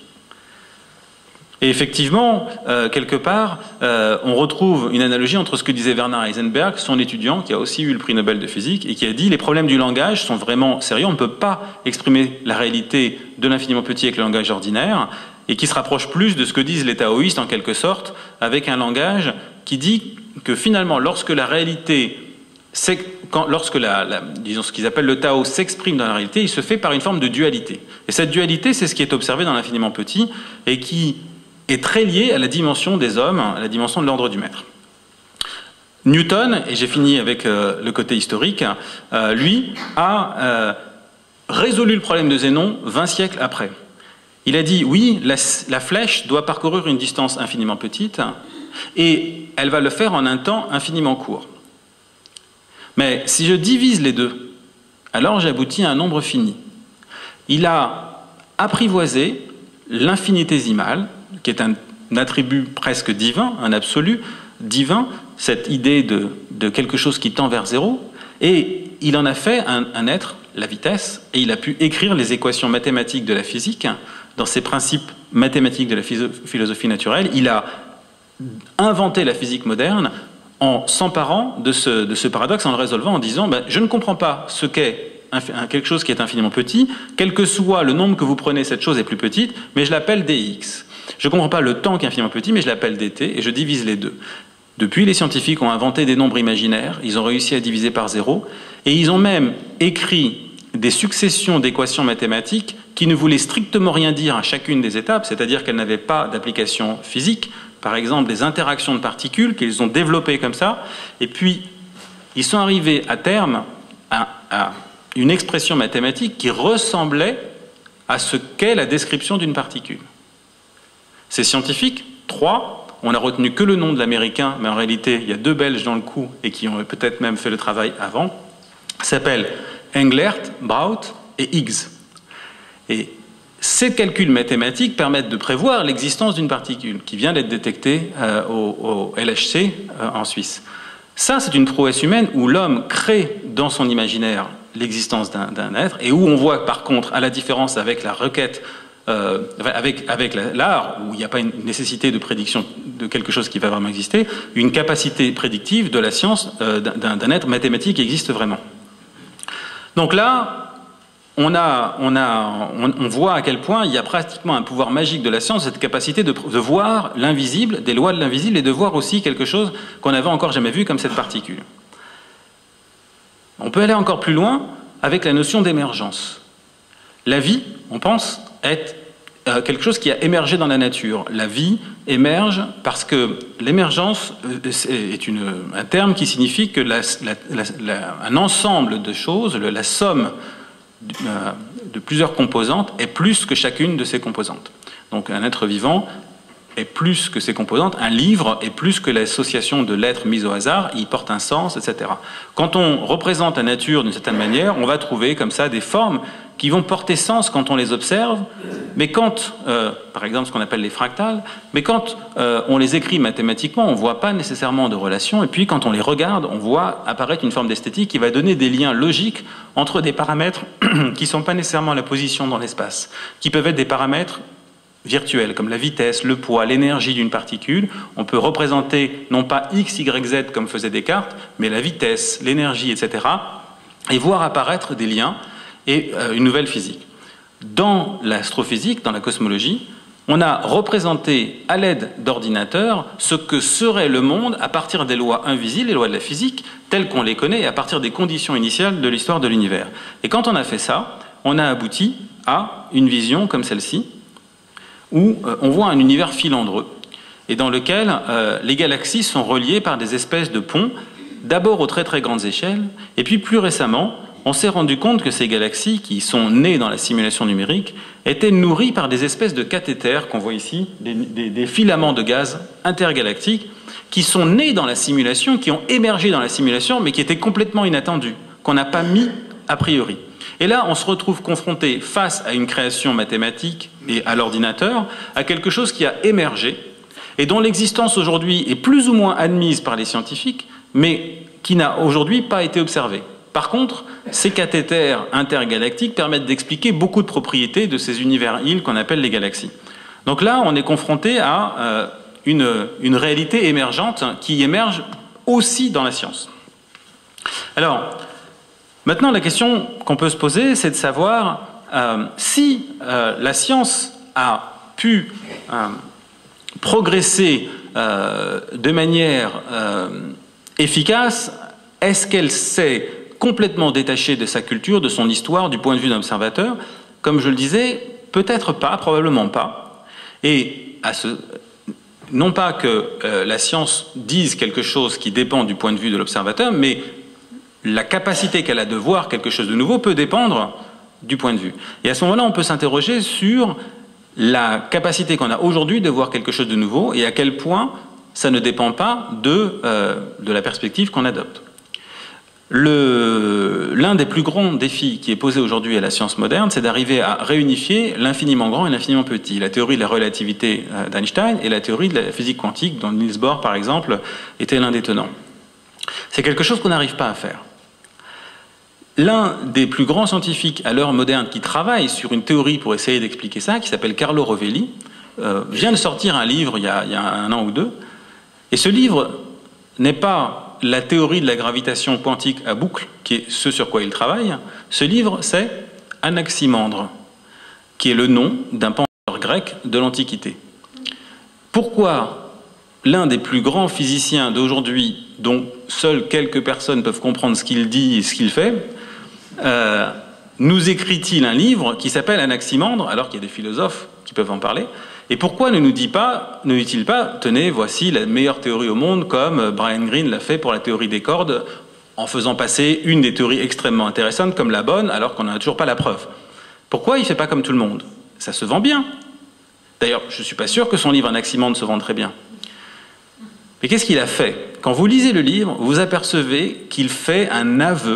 Et effectivement, euh, quelque part, euh, on retrouve une analogie entre ce que disait Werner Heisenberg, son étudiant, qui a aussi eu le prix Nobel de physique, et qui a dit « les problèmes du langage sont vraiment sérieux, on ne peut pas exprimer la réalité de l'infiniment petit avec le langage ordinaire », et qui se rapproche plus de ce que disent les taoïstes, en quelque sorte, avec un langage qui dit que finalement, lorsque la réalité, quand, lorsque la, la, disons ce qu'ils appellent le Tao s'exprime dans la réalité, il se fait par une forme de dualité. Et cette dualité, c'est ce qui est observé dans l'infiniment petit, et qui est très lié à la dimension des hommes, à la dimension de l'ordre du maître. Newton, et j'ai fini avec euh, le côté historique, euh, lui a euh, résolu le problème de Zénon vingt siècles après. Il a dit, oui, la, la flèche doit parcourir une distance infiniment petite, et elle va le faire en un temps infiniment court. Mais si je divise les deux, alors j'aboutis à un nombre fini. Il a apprivoisé l'infinitésimal, qui est un attribut presque divin, un absolu divin, cette idée de, de quelque chose qui tend vers zéro, et il en a fait un, un être la vitesse, et il a pu écrire les équations mathématiques de la physique dans ses principes mathématiques de la philosophie naturelle. Il a inventé la physique moderne en s'emparant de ce, de ce paradoxe, en le résolvant, en disant ben, « je ne comprends pas ce qu'est quelque chose qui est infiniment petit, quel que soit le nombre que vous prenez, cette chose est plus petite, mais je l'appelle dx. Je ne comprends pas le temps qui est infiniment petit, mais je l'appelle dt, et je divise les deux. » Depuis, les scientifiques ont inventé des nombres imaginaires, ils ont réussi à diviser par zéro, et ils ont même écrit des successions d'équations mathématiques qui ne voulaient strictement rien dire à chacune des étapes, c'est-à-dire qu'elles n'avaient pas d'application physique, par exemple des interactions de particules qu'ils ont développées comme ça, et puis ils sont arrivés à terme à, à une expression mathématique qui ressemblait à ce qu'est la description d'une particule. Ces scientifiques, trois, on n'a retenu que le nom de l'américain, mais en réalité, il y a deux Belges dans le coup et qui ont peut-être même fait le travail avant, s'appellent Englert, Braut et Higgs. Et ces calculs mathématiques permettent de prévoir l'existence d'une particule qui vient d'être détectée euh, au, au L H C euh, en Suisse. Ça, c'est une prouesse humaine où l'homme crée dans son imaginaire l'existence d'un, d'un être et où on voit par contre, à la différence avec la requête Euh, avec, avec l'art, où il n'y a pas une nécessité de prédiction de quelque chose qui va vraiment exister, une capacité prédictive de la science euh, d'un, d'un être mathématique qui existe vraiment. Donc là, on, a, on, a, on, on voit à quel point il y a pratiquement un pouvoir magique de la science, cette capacité de, de voir l'invisible, des lois de l'invisible, et de voir aussi quelque chose qu'on n'avait encore jamais vu comme cette particule. On peut aller encore plus loin avec la notion d'émergence. La vie, on pense, est euh, quelque chose qui a émergé dans la nature. La vie émerge parce que l'émergence est une, un terme qui signifie que la, la, la, la, un ensemble de choses, le, la somme de, euh, de plusieurs composantes est plus que chacune de ces composantes. Donc un être vivant est plus que ses composantes, un livre est plus que l'association de lettres mises au hasard, il porte un sens, et cetera. Quand on représente la nature d'une certaine manière, on va trouver comme ça des formes qui vont porter sens quand on les observe, mais quand, euh, par exemple ce qu'on appelle les fractales, mais quand euh, on les écrit mathématiquement, on ne voit pas nécessairement de relation, et puis quand on les regarde, on voit apparaître une forme d'esthétique qui va donner des liens logiques entre des paramètres qui ne sont pas nécessairement la position dans l'espace, qui peuvent être des paramètres virtuels, comme la vitesse, le poids, l'énergie d'une particule. On peut représenter non pas x, y, z comme faisait Descartes, mais la vitesse, l'énergie, et cetera, et voir apparaître des liens et euh, une nouvelle physique. Dans l'astrophysique, dans la cosmologie, on a représenté à l'aide d'ordinateurs ce que serait le monde à partir des lois invisibles, les lois de la physique, telles qu'on les connaît, et à partir des conditions initiales de l'histoire de l'univers. Et quand on a fait ça, on a abouti à une vision comme celle-ci, où euh, on voit un univers filandreux, et dans lequel euh, les galaxies sont reliées par des espèces de ponts, d'abord aux très très grandes échelles, et puis plus récemment, on s'est rendu compte que ces galaxies, qui sont nées dans la simulation numérique, étaient nourries par des espèces de cathéters qu'on voit ici, des, des, des filaments de gaz intergalactiques, qui sont nés dans la simulation, qui ont émergé dans la simulation, mais qui étaient complètement inattendus, qu'on n'a pas mis a priori. Et là, on se retrouve confronté face à une création mathématique et à l'ordinateur, à quelque chose qui a émergé, et dont l'existence aujourd'hui est plus ou moins admise par les scientifiques, mais qui n'a aujourd'hui pas été observée. Par contre, ces cathéters intergalactiques permettent d'expliquer beaucoup de propriétés de ces univers-îles qu'on appelle les galaxies. Donc là, on est confronté à euh, une, une réalité émergente qui émerge aussi dans la science. Alors, maintenant, la question qu'on peut se poser, c'est de savoir euh, si euh, la science a pu euh, progresser euh, de manière euh, efficace, est-ce qu'elle s'est complètement détachée de sa culture, de son histoire, du point de vue d'un observateur? Comme je le disais, peut-être pas, probablement pas. Et à ce, non pas que euh, la science dise quelque chose qui dépend du point de vue de l'observateur, mais la capacité qu'elle a de voir quelque chose de nouveau peut dépendre du point de vue. Et à ce moment-là, on peut s'interroger sur la capacité qu'on a aujourd'hui de voir quelque chose de nouveau et à quel point ça ne dépend pas de, euh, de la perspective qu'on adopte. Le, l'un des plus grands défis qui est posé aujourd'hui à la science moderne, c'est d'arriver à réunifier l'infiniment grand et l'infiniment petit. La théorie de la relativité d'Einstein et la théorie de la physique quantique, dont Niels Bohr, par exemple, était l'un des tenants. C'est quelque chose qu'on n'arrive pas à faire. L'un des plus grands scientifiques à l'heure moderne qui travaille sur une théorie pour essayer d'expliquer ça, qui s'appelle Carlo Rovelli, euh, vient de sortir un livre il y, a, il y a un an ou deux. Et ce livre n'est pas la théorie de la gravitation quantique à boucle, qui est ce sur quoi il travaille. Ce livre, c'est Anaximandre, qui est le nom d'un penseur grec de l'Antiquité. Pourquoi l'un des plus grands physiciens d'aujourd'hui, dont seules quelques personnes peuvent comprendre ce qu'il dit et ce qu'il fait, euh, nous écrit-il un livre qui s'appelle Anaximandre, alors qu'il y a des philosophes qui peuvent en parler? Et pourquoi ne nous dit pas, ne dit-il pas, tenez, voici la meilleure théorie au monde, comme Brian Greene l'a fait pour la théorie des cordes, en faisant passer une des théories extrêmement intéressantes comme la bonne, alors qu'on n'en a toujours pas la preuve? Pourquoi il ne fait pas comme tout le monde? Ça se vend bien. D'ailleurs, je ne suis pas sûr que son livre Anaximandre se vende très bien. Mais qu'est-ce qu'il a fait? Quand vous lisez le livre, vous apercevez qu'il fait un aveu,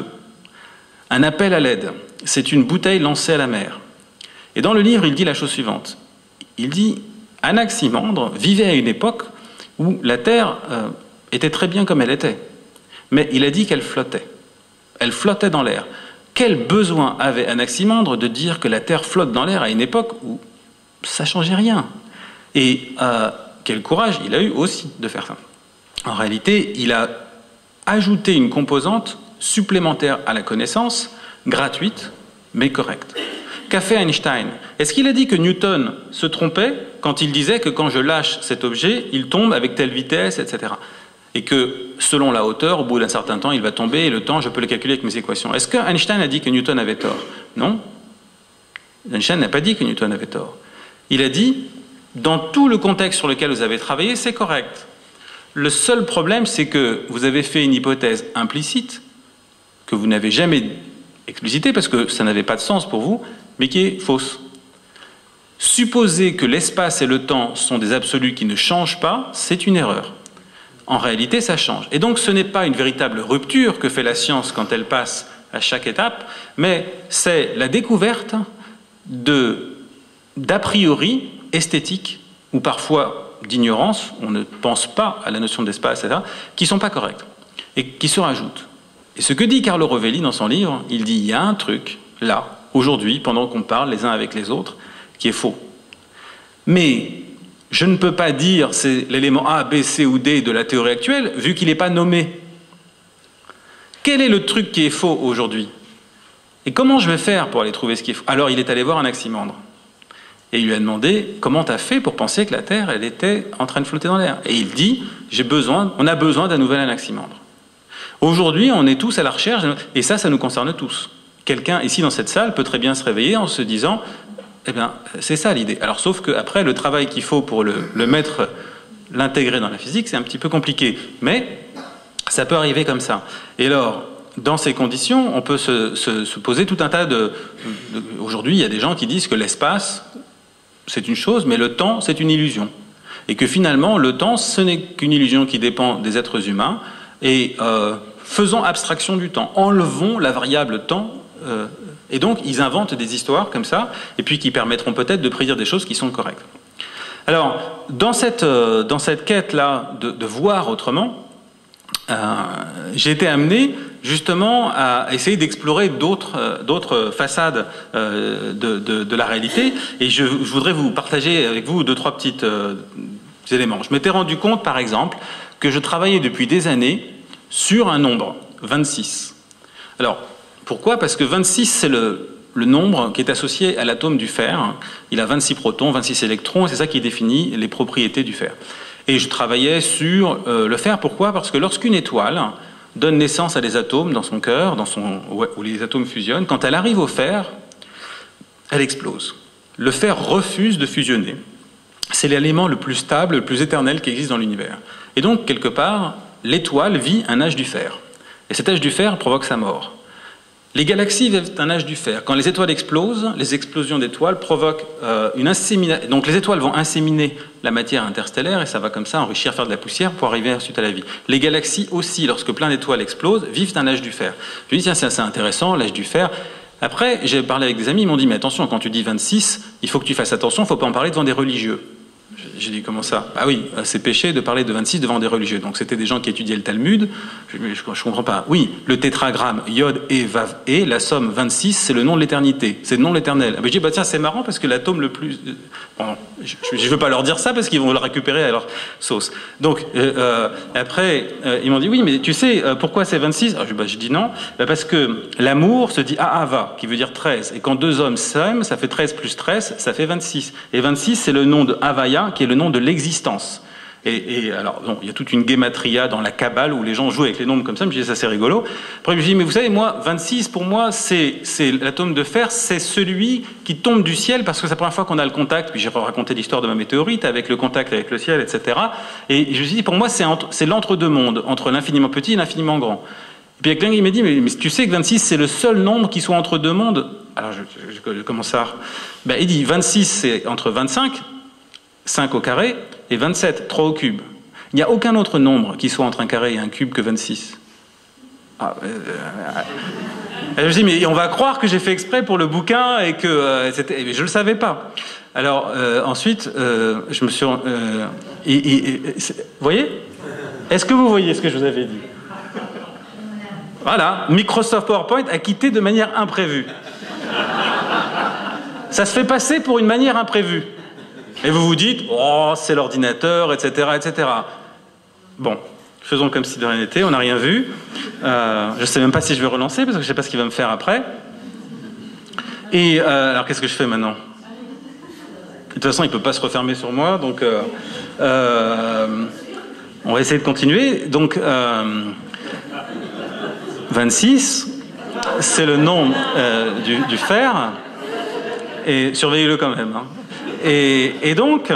un appel à l'aide. C'est une bouteille lancée à la mer. Et dans le livre, il dit la chose suivante. Il dit « Anaximandre vivait à une époque où la Terre euh, était très bien comme elle était. Mais il a dit qu'elle flottait. Elle flottait dans l'air. Quel besoin avait Anaximandre de dire que la Terre flotte dans l'air à une époque où ça ne changeait rien? Et euh, quel courage il a eu aussi de faire ça. En réalité, il a ajouté une composante supplémentaire à la connaissance, gratuite, mais correcte. Qu'a fait Einstein? Est-ce qu'il a dit que Newton se trompait quand il disait que quand je lâche cet objet, il tombe avec telle vitesse, et cetera. Et que selon la hauteur, au bout d'un certain temps, il va tomber et le temps, je peux le calculer avec mes équations. Est-ce que Einstein a dit que Newton avait tort? Non. Einstein n'a pas dit que Newton avait tort. Il a dit, dans tout le contexte sur lequel vous avez travaillé, c'est correct. Le seul problème, c'est que vous avez fait une hypothèse implicite, que vous n'avez jamais explicitée, parce que ça n'avait pas de sens pour vous, mais qui est fausse. Supposer que l'espace et le temps sont des absolus qui ne changent pas, c'est une erreur. En réalité, ça change. Et donc, ce n'est pas une véritable rupture que fait la science quand elle passe à chaque étape, mais c'est la découverte de, d'a priori esthétiques, ou parfois d'ignorance, on ne pense pas à la notion d'espace, et cetera, qui ne sont pas correctes, et qui se rajoutent. Et ce que dit Carlo Rovelli dans son livre, il dit, il y a un truc, là, aujourd'hui, pendant qu'on parle les uns avec les autres, qui est faux. Mais je ne peux pas dire c'est l'élément A, B, C ou D de la théorie actuelle, vu qu'il n'est pas nommé. Quel est le truc qui est faux aujourd'hui? Et comment je vais faire pour aller trouver ce qui est faux? Alors il est allé voir Anaximandre. Et il lui a demandé, comment tu as fait pour penser que la Terre, elle était en train de flotter dans l'air? Et il dit, j'ai besoin, on a besoin d'un nouvel Anaximandre. Aujourd'hui, on est tous à la recherche, et ça, ça nous concerne tous. Quelqu'un ici dans cette salle peut très bien se réveiller en se disant, eh bien, c'est ça l'idée. Alors, sauf qu'après, le travail qu'il faut pour le, le mettre, l'intégrer dans la physique, c'est un petit peu compliqué. Mais ça peut arriver comme ça. Et alors, dans ces conditions, on peut se, se, se poser tout un tas de... de aujourd'hui, il y a des gens qui disent que l'espace, c'est une chose, mais le temps, c'est une illusion. Et que finalement, le temps, ce n'est qu'une illusion qui dépend des êtres humains. Et euh, faisons abstraction du temps. Enlevons la variable temps. Euh, et donc, ils inventent des histoires comme ça, et puis qui permettront peut-être de prédire des choses qui sont correctes. Alors, dans cette, euh, dans cette quête-là de, de voir autrement, euh, j'ai été amené justement à essayer d'explorer d'autres euh, d'autres façades euh, de, de, de la réalité, et je, je voudrais vous partager avec vous deux, trois petites euh, éléments. Je m'étais rendu compte, par exemple, que je travaillais depuis des années sur un nombre, vingt-six. Alors, pourquoi? Parce que vingt-six, c'est le, le nombre qui est associé à l'atome du fer. Il a vingt-six protons, vingt-six électrons, et c'est ça qui définit les propriétés du fer. Et je travaillais sur euh, le fer, pourquoi? Parce que lorsqu'une étoile donne naissance à des atomes dans son cœur, dans son, où les atomes fusionnent, quand elle arrive au fer, elle explose. Le fer refuse de fusionner. C'est l'élément le plus stable, le plus éternel qui existe dans l'univers. Et donc, quelque part, l'étoile vit un âge du fer. Et cet âge du fer provoque sa mort. Les galaxies vivent un âge du fer. Quand les étoiles explosent, les explosions d'étoiles provoquent euh, une insémination. Donc les étoiles vont inséminer la matière interstellaire et ça va comme ça enrichir, faire de la poussière pour arriver ensuite à la vie. Les galaxies aussi, lorsque plein d'étoiles explosent, vivent un âge du fer. Je me dis, tiens, c'est assez intéressant, l'âge du fer. Après, j'ai parlé avec des amis, ils m'ont dit, mais attention, quand tu dis vingt-six, il faut que tu fasses attention, il ne faut pas en parler devant des religieux. J'ai dit, comment ça? Ah oui, c'est péché de parler de vingt-six devant des religieux. Donc c'était des gens qui étudiaient le Talmud. Je ne comprends pas. Oui, le tétragramme Yod et Vav et, la somme vingt-six, c'est le nom de l'éternité. C'est le nom de l'éternel. Ah ben, je dis, bah tiens, c'est marrant parce que l'atome le plus... Bon, je ne veux pas leur dire ça parce qu'ils vont le récupérer à leur sauce. Donc, euh, euh, après, euh, ils m'ont dit, oui, mais tu sais, euh, pourquoi c'est vingt-six? Alors, je, bah, je dis non. Bah, parce que l'amour se dit Ahava, qui veut dire treize. Et quand deux hommes s'aiment, ça fait treize plus treize, ça fait vingt-six. Et vingt-six, c'est le nom de Havaya, qui est le nom de l'existence. Et, et alors, bon, il y a toute une guématria dans la Kabbale où les gens jouent avec les nombres comme ça. Je me dis, ça c'est rigolo. Après, je me dis, mais vous savez, moi, vingt-six, pour moi, c'est l'atome de fer, c'est celui qui tombe du ciel parce que c'est la première fois qu'on a le contact. Puis j'ai raconté l'histoire de ma météorite avec le contact avec le ciel, et cetera. Et je me suis dit, pour moi, c'est l'entre-deux-mondes, entre l'infiniment petit et l'infiniment grand. Et puis quelqu'un il m'a dit, mais, mais tu sais que vingt-six, c'est le seul nombre qui soit entre deux mondes. Alors, je, je, je commence à... Ben, il dit, vingt-six, c'est entre vingt-cinq, cinq au carré, et vingt-sept, trois au cube. Il n'y a aucun autre nombre qui soit entre un carré et un cube que vingt-six. Ah, euh, euh, je me dis, mais on va croire que j'ai fait exprès pour le bouquin et que euh, c'était... Je ne le savais pas. Alors, euh, ensuite, euh, je me suis... Euh, et, et, et, vous voyez? Est-ce que vous voyez ce que je vous avais dit? Voilà, Microsoft PowerPoint a quitté de manière imprévue. Ça se fait passer pour une manière imprévue. Et vous vous dites, oh, c'est l'ordinateur, et cetera, et cetera. Bon, faisons comme si de rien n'était, on n'a rien vu. Euh, je ne sais même pas si je vais relancer, parce que je ne sais pas ce qu'il va me faire après. Et euh, alors, qu'est-ce que je fais maintenant? De toute façon, il ne peut pas se refermer sur moi, donc euh, euh, on va essayer de continuer. Donc, euh, vingt-six, c'est le nom euh, du, du fer, et surveillez-le quand même, hein. Et, et donc,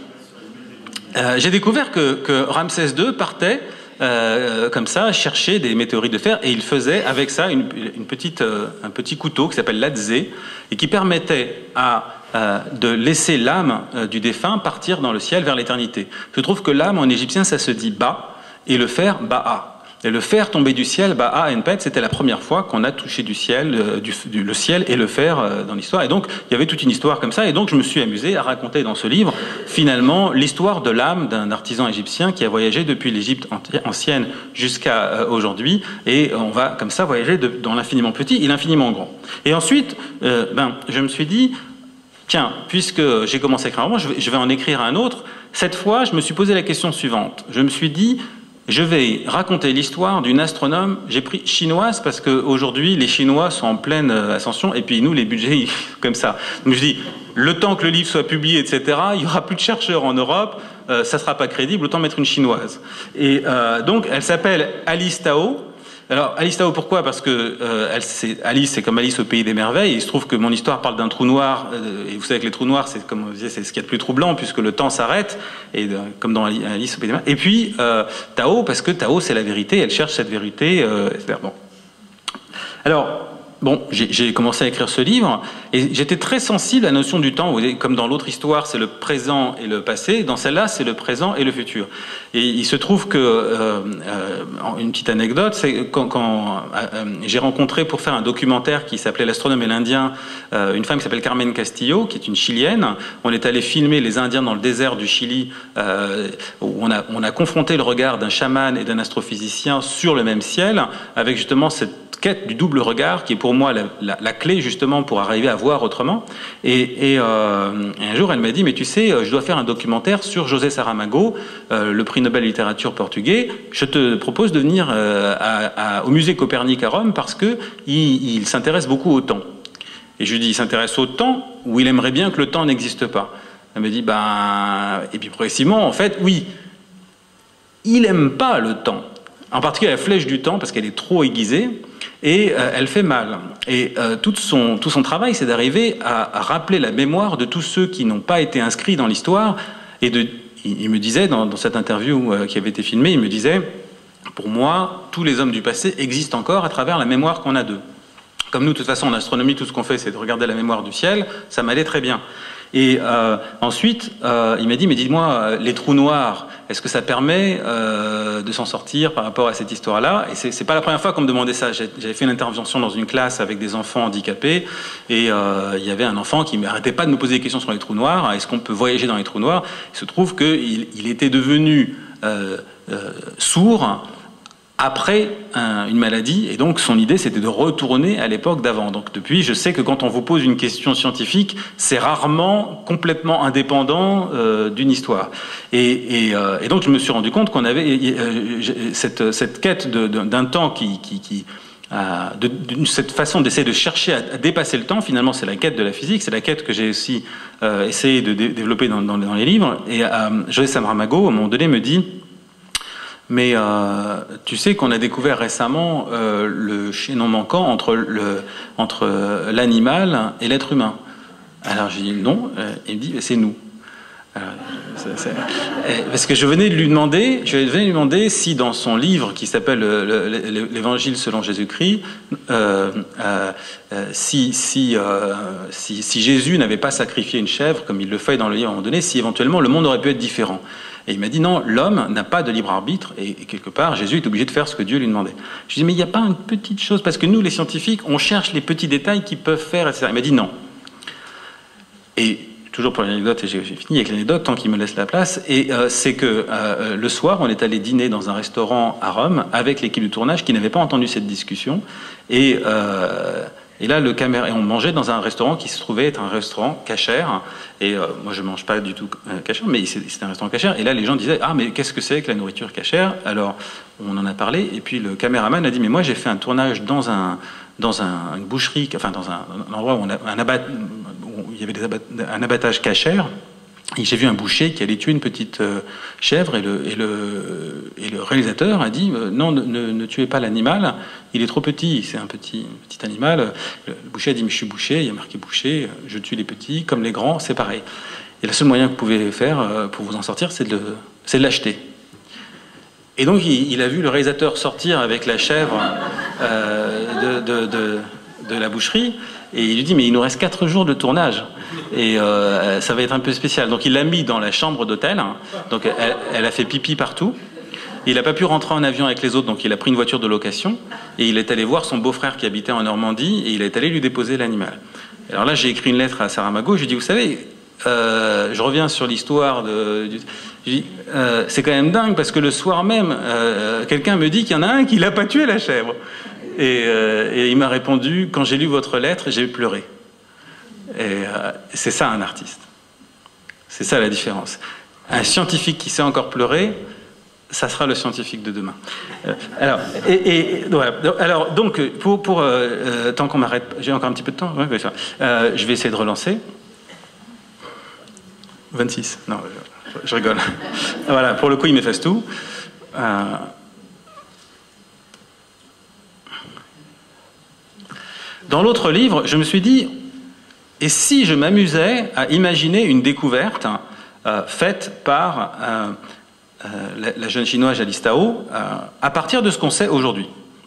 euh, j'ai découvert que, que Ramsès deux partait euh, comme ça chercher des météorites de fer, et il faisait avec ça une, une petite, euh, un petit couteau qui s'appelle l'adzé, et qui permettait à, euh, de laisser l'âme euh, du défunt partir dans le ciel vers l'éternité. Je trouve que l'âme en égyptien ça se dit ba, et le fer ba'a. Et le fer tombé du ciel, Ba'a Enpet, c'était la première fois qu'on a touché du ciel, euh, du, du, le ciel et le fer euh, dans l'histoire. Et donc, il y avait toute une histoire comme ça. Et donc, je me suis amusé à raconter dans ce livre, finalement, l'histoire de l'âme d'un artisan égyptien qui a voyagé depuis l'Égypte ancienne jusqu'à euh, aujourd'hui. Et on va, comme ça, voyager de, dans l'infiniment petit et l'infiniment grand. Et ensuite, euh, ben, je me suis dit, tiens, puisque j'ai commencé à écrire un roman, je vais, je vais en écrire un autre. Cette fois, je me suis posé la question suivante. Je me suis dit, je vais raconter l'histoire d'une astronome, j'ai pris chinoise parce qu'aujourd'hui les Chinois sont en pleine ascension et puis nous les budgets comme ça. Donc je dis, le temps que le livre soit publié, et cetera, il n'y aura plus de chercheurs en Europe, euh, ça ne sera pas crédible, autant mettre une chinoise. Et euh, donc elle s'appelle Alice Tao. Alors Alice Tao, pourquoi? Parce que euh, elle, Alice, c'est comme Alice au pays des merveilles. Il se trouve que mon histoire parle d'un trou noir, euh, et vous savez que les trous noirs, c'est comme on disait, c'est ce qu'il y a de plus troublant puisque le temps s'arrête, et euh, comme dans Alice au pays des merveilles. Et puis euh, Tao, parce que Tao, c'est la vérité. Elle cherche cette vérité. Euh, et cetera. Bon. Alors. Bon, j'ai commencé à écrire ce livre et j'étais très sensible à la notion du temps. Vous voyez, comme dans l'autre histoire, c'est le présent et le passé. Dans celle-là, c'est le présent et le futur. Et il se trouve que, euh, euh, une petite anecdote, c'est quand, quand euh, j'ai rencontré pour faire un documentaire qui s'appelait L'astronome et l'Indien, euh, une femme qui s'appelle Carmen Castillo, qui est une Chilienne. On est allé filmer les Indiens dans le désert du Chili, euh, où on a, on a confronté le regard d'un chaman et d'un astrophysicien sur le même ciel, avec justement cette quête du double regard qui est pour moi la, la, la clé justement pour arriver à voir autrement. Et, et, euh, et un jour elle m'a dit, mais tu sais, je dois faire un documentaire sur José Saramago, euh, le prix Nobel de littérature portugais. Je te propose de venir euh, à, à, au musée Copernic à Rome parce que il, il s'intéresse beaucoup au temps. Et je lui dis, il s'intéresse au temps ou il aimerait bien que le temps n'existe pas? Elle me dit, ben, et puis progressivement, en fait, oui, il aime pas le temps. En particulier la flèche du temps parce qu'elle est trop aiguisée. Et euh, elle fait mal. Et euh, tout, son, tout son travail, c'est d'arriver à, à rappeler la mémoire de tous ceux qui n'ont pas été inscrits dans l'histoire. Et de, il, il me disait, dans, dans cette interview euh, qui avait été filmée, il me disait, pour moi, tous les hommes du passé existent encore à travers la mémoire qu'on a d'eux. Comme nous, de toute façon, en astronomie, tout ce qu'on fait, c'est de regarder la mémoire du ciel, ça m'allait très bien. Et euh, ensuite, euh, il m'a dit, mais dites-moi, les trous noirs, est-ce que ça permet euh, de s'en sortir par rapport à cette histoire-là? Et c'est, c'est pas la première fois qu'on me demandait ça. J'avais fait une intervention dans une classe avec des enfants handicapés, et euh, il y avait un enfant qui n'arrêtait pas de me poser des questions sur les trous noirs. Est-ce qu'on peut voyager dans les trous noirs? Il se trouve qu'il il était devenu euh, euh, sourd après un, une maladie, et donc son idée c'était de retourner à l'époque d'avant. Donc depuis, je sais que quand on vous pose une question scientifique, c'est rarement complètement indépendant euh, d'une histoire. Et, et, euh, et donc je me suis rendu compte qu'on avait euh, cette, cette quête de, de, d'un temps qui... qui, qui euh, de, de, cette façon d'essayer de chercher à, à dépasser le temps, finalement c'est la quête de la physique, c'est la quête que j'ai aussi euh, essayé de dé- développer dans, dans, dans les livres. Et euh, José Saramago, à un moment donné, me dit... Mais euh, tu sais qu'on a découvert récemment euh, le chaînon manquant entre, le, entre l'animal et l'être humain. Alors j'ai dit non, euh, il me dit c'est nous. Alors, c'est, c'est, parce que je venais de lui demander, je venais de lui demander si dans son livre qui s'appelle l'Évangile selon Jésus-Christ, euh, euh, si, si, euh, si, si Jésus n'avait pas sacrifié une chèvre comme il le fait dans le livre à un moment donné, si éventuellement le monde aurait pu être différent. Et il m'a dit non, l'homme n'a pas de libre arbitre, et, et quelque part Jésus est obligé de faire ce que Dieu lui demandait. Je dis mais il n'y a pas une petite chose, parce que nous les scientifiques on cherche les petits détails qu'ils peuvent faire, et cetera. Il m'a dit non. Et toujours pour l'anecdote, et j'ai fini avec l'anecdote tant qu'il me laisse la place, et euh, c'est que euh, le soir on est allé dîner dans un restaurant à Rome avec l'équipe de tournage qui n'avait pas entendu cette discussion, et euh, Et là, le caméra, et on mangeait dans un restaurant qui se trouvait être un restaurant cachère. Et euh, moi, je mange pas du tout euh, cachère, mais c'était un restaurant cachère. Et là, les gens disaient ah, mais qu'est-ce que c'est que la nourriture cachère? Alors, on en a parlé. Et puis le caméraman a dit mais moi, j'ai fait un tournage dans un dans un, une boucherie, enfin dans un, un endroit où, on a, un abat, où il y avait des abat, un abattage cachère. Et j'ai vu un boucher qui allait tuer une petite euh, chèvre, et le, et, le, et le réalisateur a dit euh, non, ne, ne tuez pas l'animal, il est trop petit, c'est un petit, petit animal. Le boucher a dit mais je suis boucher, il y a marqué boucher, je tue les petits comme les grands, c'est pareil. Et le seul moyen que vous pouvez faire euh, pour vous en sortir, c'est de, le, c'est de l'acheter. Et donc il, il a vu le réalisateur sortir avec la chèvre euh, de, de, de, de la boucherie, et il lui dit mais il nous reste quatre jours de tournage. Et euh, ça va être un peu spécial. Donc il l'a mis dans la chambre d'hôtel. Donc elle, elle a fait pipi partout. Il n'a pas pu rentrer en avion avec les autres, donc il a pris une voiture de location. Et il est allé voir son beau-frère qui habitait en Normandie, et il est allé lui déposer l'animal. Alors là, j'ai écrit une lettre à Saramago. Je lui ai dit, vous savez, euh, je reviens sur l'histoire de... Du, je dis, euh, c'est quand même dingue, parce que le soir même, euh, quelqu'un me dit qu'il y en a un qui l'a pas tué, la chèvre. Et, euh, et il m'a répondu, quand j'ai lu votre lettre, j'ai pleuré. Et euh, c'est ça un artiste. C'est ça la différence. Un scientifique qui sait encore pleurer, ça sera le scientifique de demain. Euh, alors, et, et, voilà. Alors, donc, pour, pour euh, euh, tant qu'on m'arrête, j'ai encore un petit peu de temps. Ouais, euh, je vais essayer de relancer. vingt-six. Non, je, je rigole. Voilà. Pour le coup, il m'efface tout. Euh, Dans l'autre livre, je me suis dit. Et si je m'amusais à imaginer une découverte euh, faite par euh, euh, la, la jeune chinoise Alice Tao euh, à partir de ce qu'on sait aujourd'hui.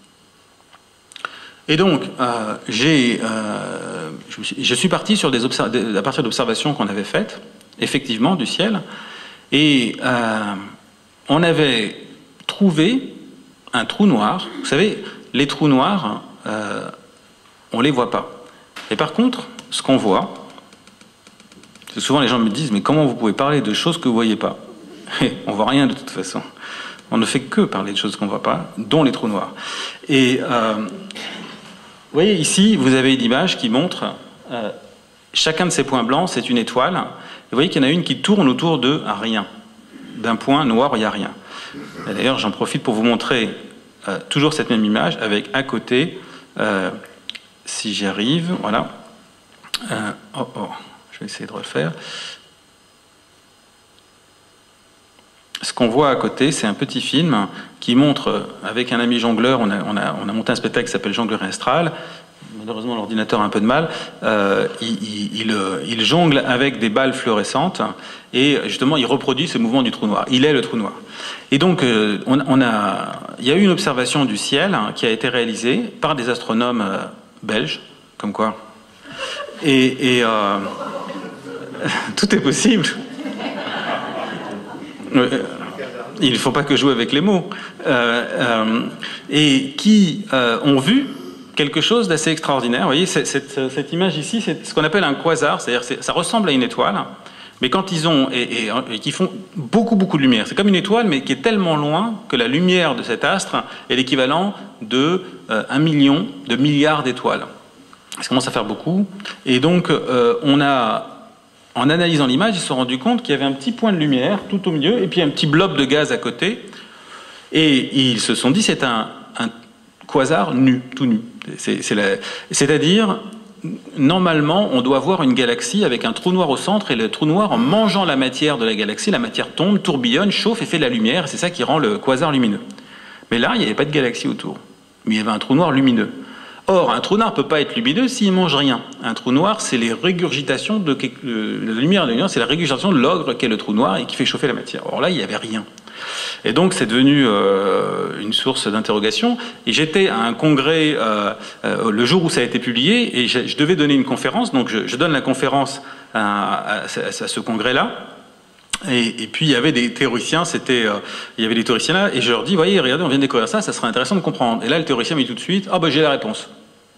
Et donc, euh, j'ai, euh, je, suis, je suis parti sur des observ- à partir d'observations qu'on avait faites, effectivement, du ciel, et euh, on avait trouvé un trou noir. Vous savez, les trous noirs, euh, on ne les voit pas. Et par contre, ce qu'on voit, c'est souvent les gens me disent mais comment vous pouvez parler de choses que vous ne voyez pas? On ne voit rien de toute façon. On ne fait que parler de choses qu'on ne voit pas, dont les trous noirs. Et euh, vous voyez ici, vous avez une image qui montre euh, chacun de ces points blancs, c'est une étoile. Et vous voyez qu'il y en a une qui tourne autour de un rien, d'un point noir où il n'y a rien. Et d'ailleurs, j'en profite pour vous montrer euh, toujours cette même image avec à côté, euh, si j'y arrive, voilà. Euh, oh, oh, je vais essayer de refaire. Ce qu'on voit à côté, c'est un petit film qui montre, avec un ami jongleur, on a, on a, on a monté un spectacle qui s'appelle Jongleur Astral. Malheureusement, l'ordinateur a un peu de mal. Euh, il, il, il, il jongle avec des balles fluorescentes et justement, il reproduit ce mouvement du trou noir. Il est le trou noir. Et donc, euh, on, on a, il y a eu une observation du ciel hein, qui a été réalisée par des astronomes euh, belges, comme quoi. Et, et, euh, tout est possible. Il ne faut pas que jouer avec les mots. Euh, euh, et qui euh, ont vu quelque chose d'assez extraordinaire. Vous voyez, cette, cette, cette image ici, c'est ce qu'on appelle un quasar, c'est-à-dire ça ressemble à une étoile, mais quand ils ont, et, et, et qui font beaucoup, beaucoup de lumière. C'est comme une étoile, mais qui est tellement loin que la lumière de cet astre est l'équivalent de euh, un million de milliards d'étoiles. Ça commence à faire beaucoup. Et donc, euh, on a... En analysant l'image, ils se sont rendus compte qu'il y avait un petit point de lumière tout au milieu et puis un petit blob de gaz à côté. Et ils se sont dit c'est un, un quasar nu, tout nu. C'est-à-dire, normalement, on doit voir une galaxie avec un trou noir au centre et le trou noir, en mangeant la matière de la galaxie, la matière tombe, tourbillonne, chauffe et fait de la lumière. C'est ça qui rend le quasar lumineux. Mais là, il n'y avait pas de galaxie autour. Mais il y avait un trou noir lumineux. Or, un trou noir ne peut pas être lumineux s'il ne mange rien. Un trou noir, c'est les régurgitations de euh, la lumière de la lumière, c'est la régurgitation de l'ogre qu'est le trou noir et qui fait chauffer la matière. Or là, il n'y avait rien. Et donc, c'est devenu euh, une source d'interrogation. Et j'étais à un congrès euh, euh, le jour où ça a été publié et je, je devais donner une conférence. Donc, je, je donne la conférence à, à, à, à ce congrès-là. Et, et puis il y avait des théoriciens, c'était, euh, il y avait des théoriciens là, et je leur dis, voyez, regardez, on vient de découvrir ça, ça serait intéressant de comprendre. Et là, le théoricien me dit tout de suite, ah ben j'ai la réponse.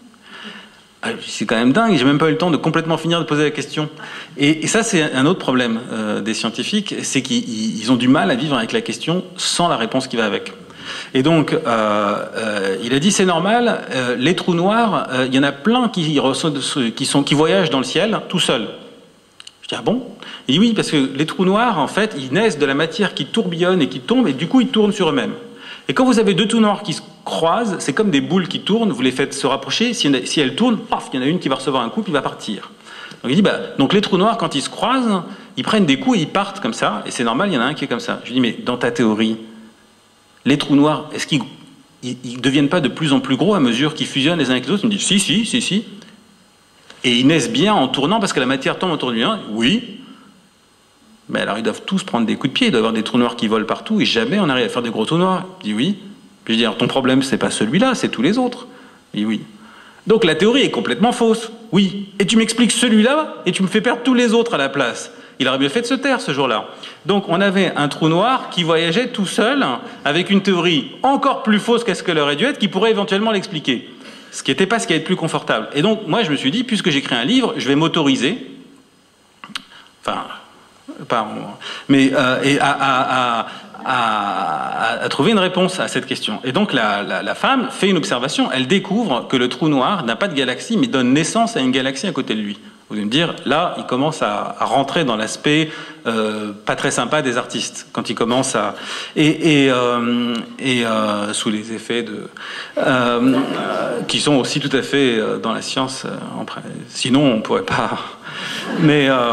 Ah, c'est quand même dingue, j'ai même pas eu le temps de complètement finir de poser la question. Et, et ça, c'est un autre problème euh, des scientifiques, c'est qu'ils ils ont du mal à vivre avec la question sans la réponse qui va avec. Et donc, euh, euh, il a dit, c'est normal, euh, les trous noirs, euh, il y en a plein qui, qui, sont, qui voyagent dans le ciel tout seuls. Je dis, ah bon? Il dit oui, parce que les trous noirs, en fait, ils naissent de la matière qui tourbillonne et qui tombe, et du coup, ils tournent sur eux-mêmes. Et quand vous avez deux trous noirs qui se croisent, c'est comme des boules qui tournent, vous les faites se rapprocher, si, si elles tournent, paf, il y en a une qui va recevoir un coup, puis va partir. Donc il dit, bah, donc les trous noirs, quand ils se croisent, ils prennent des coups et ils partent comme ça, et c'est normal, il y en a un qui est comme ça. Je lui dis, mais dans ta théorie, les trous noirs, est-ce qu'ils ne deviennent pas de plus en plus gros à mesure qu'ils fusionnent les uns avec les autres? Il me dit, si, si, si, si. Et ils naissent bien en tournant parce que la matière tombe autour du un? Oui. Mais alors ils doivent tous prendre des coups de pied, il doit y avoir des trous noirs qui volent partout et jamais on arrive à faire des gros trous noirs. Il dit oui. Puis je dis alors ton problème c'est pas celui-là, c'est tous les autres. Il dit oui. Donc la théorie est complètement fausse. Oui. Et tu m'expliques celui-là et tu me fais perdre tous les autres à la place. Il aurait mieux fait de se taire ce jour-là. Donc on avait un trou noir qui voyageait tout seul avec une théorie encore plus fausse qu'est-ce qu'elle aurait dû être qui pourrait éventuellement l'expliquer. Ce qui n'était pas ce qui allait être plus confortable. Et donc moi je me suis dit puisque j'écris un livre, je vais m'autoriser. Enfin. Pas, mais euh, et à, à, à, à, à trouver une réponse à cette question. Et donc la, la, la femme fait une observation, elle découvre que le trou noir n'a pas de galaxie, mais donne naissance à une galaxie à côté de lui. Vous allez me dire, là, il commence à, à rentrer dans l'aspect euh, pas très sympa des artistes, quand il commence à... Et, et, euh, et euh, sous les effets de... Euh, euh, qui sont aussi tout à fait euh, dans la science. Euh, sinon, on ne pourrait pas... Mais... Euh,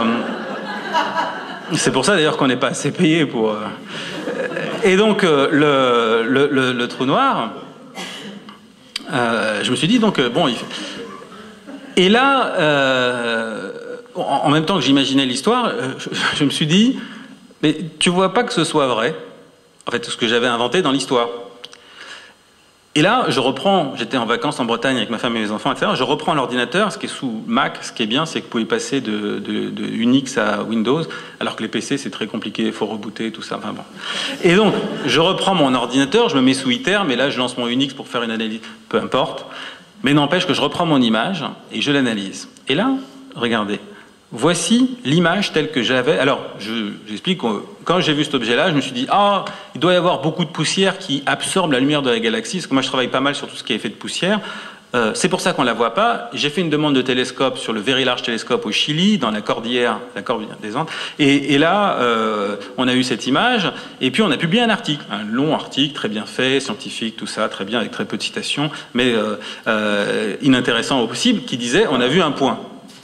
c'est pour ça d'ailleurs qu'on n'est pas assez payé pour... Euh... Et donc euh, le, le, le, le trou noir, euh, je me suis dit donc, euh, bon... Il... Et là, euh, en, en même temps que j'imaginais l'histoire, euh, je, je me suis dit, mais tu vois pas que ce soit vrai, en fait, ce que j'avais inventé dans l'histoire. Et là, je reprends, j'étais en vacances en Bretagne avec ma femme et mes enfants, et cetera. Je reprends l'ordinateur, ce qui est sous Mac, ce qui est bien, c'est que vous pouvez passer de, de, de Unix à Windows, alors que les P C, c'est très compliqué, il faut rebooter, tout ça, enfin bon. Et donc, je reprends mon ordinateur, je me mets sous ITER, mais là, je lance mon Unix pour faire une analyse, peu importe. Mais n'empêche que je reprends mon image et je l'analyse. Et là, regardez. Voici l'image telle que j'avais. Alors, je, j'explique, quand j'ai vu cet objet-là, je me suis dit, ah, il doit y avoir beaucoup de poussière qui absorbe la lumière de la galaxie, parce que moi je travaille pas mal sur tout ce qui est effet de poussière. Euh, c'est pour ça qu'on ne la voit pas. J'ai fait une demande de télescope sur le Very Large Telescope au Chili, dans la cordillère, la cordillère des Andes. Et, et là, euh, on a eu cette image, et puis on a publié un article, un long article, très bien fait, scientifique, tout ça, très bien, avec très peu de citations, mais euh, euh, inintéressant au possible, qui disait, on a vu un point.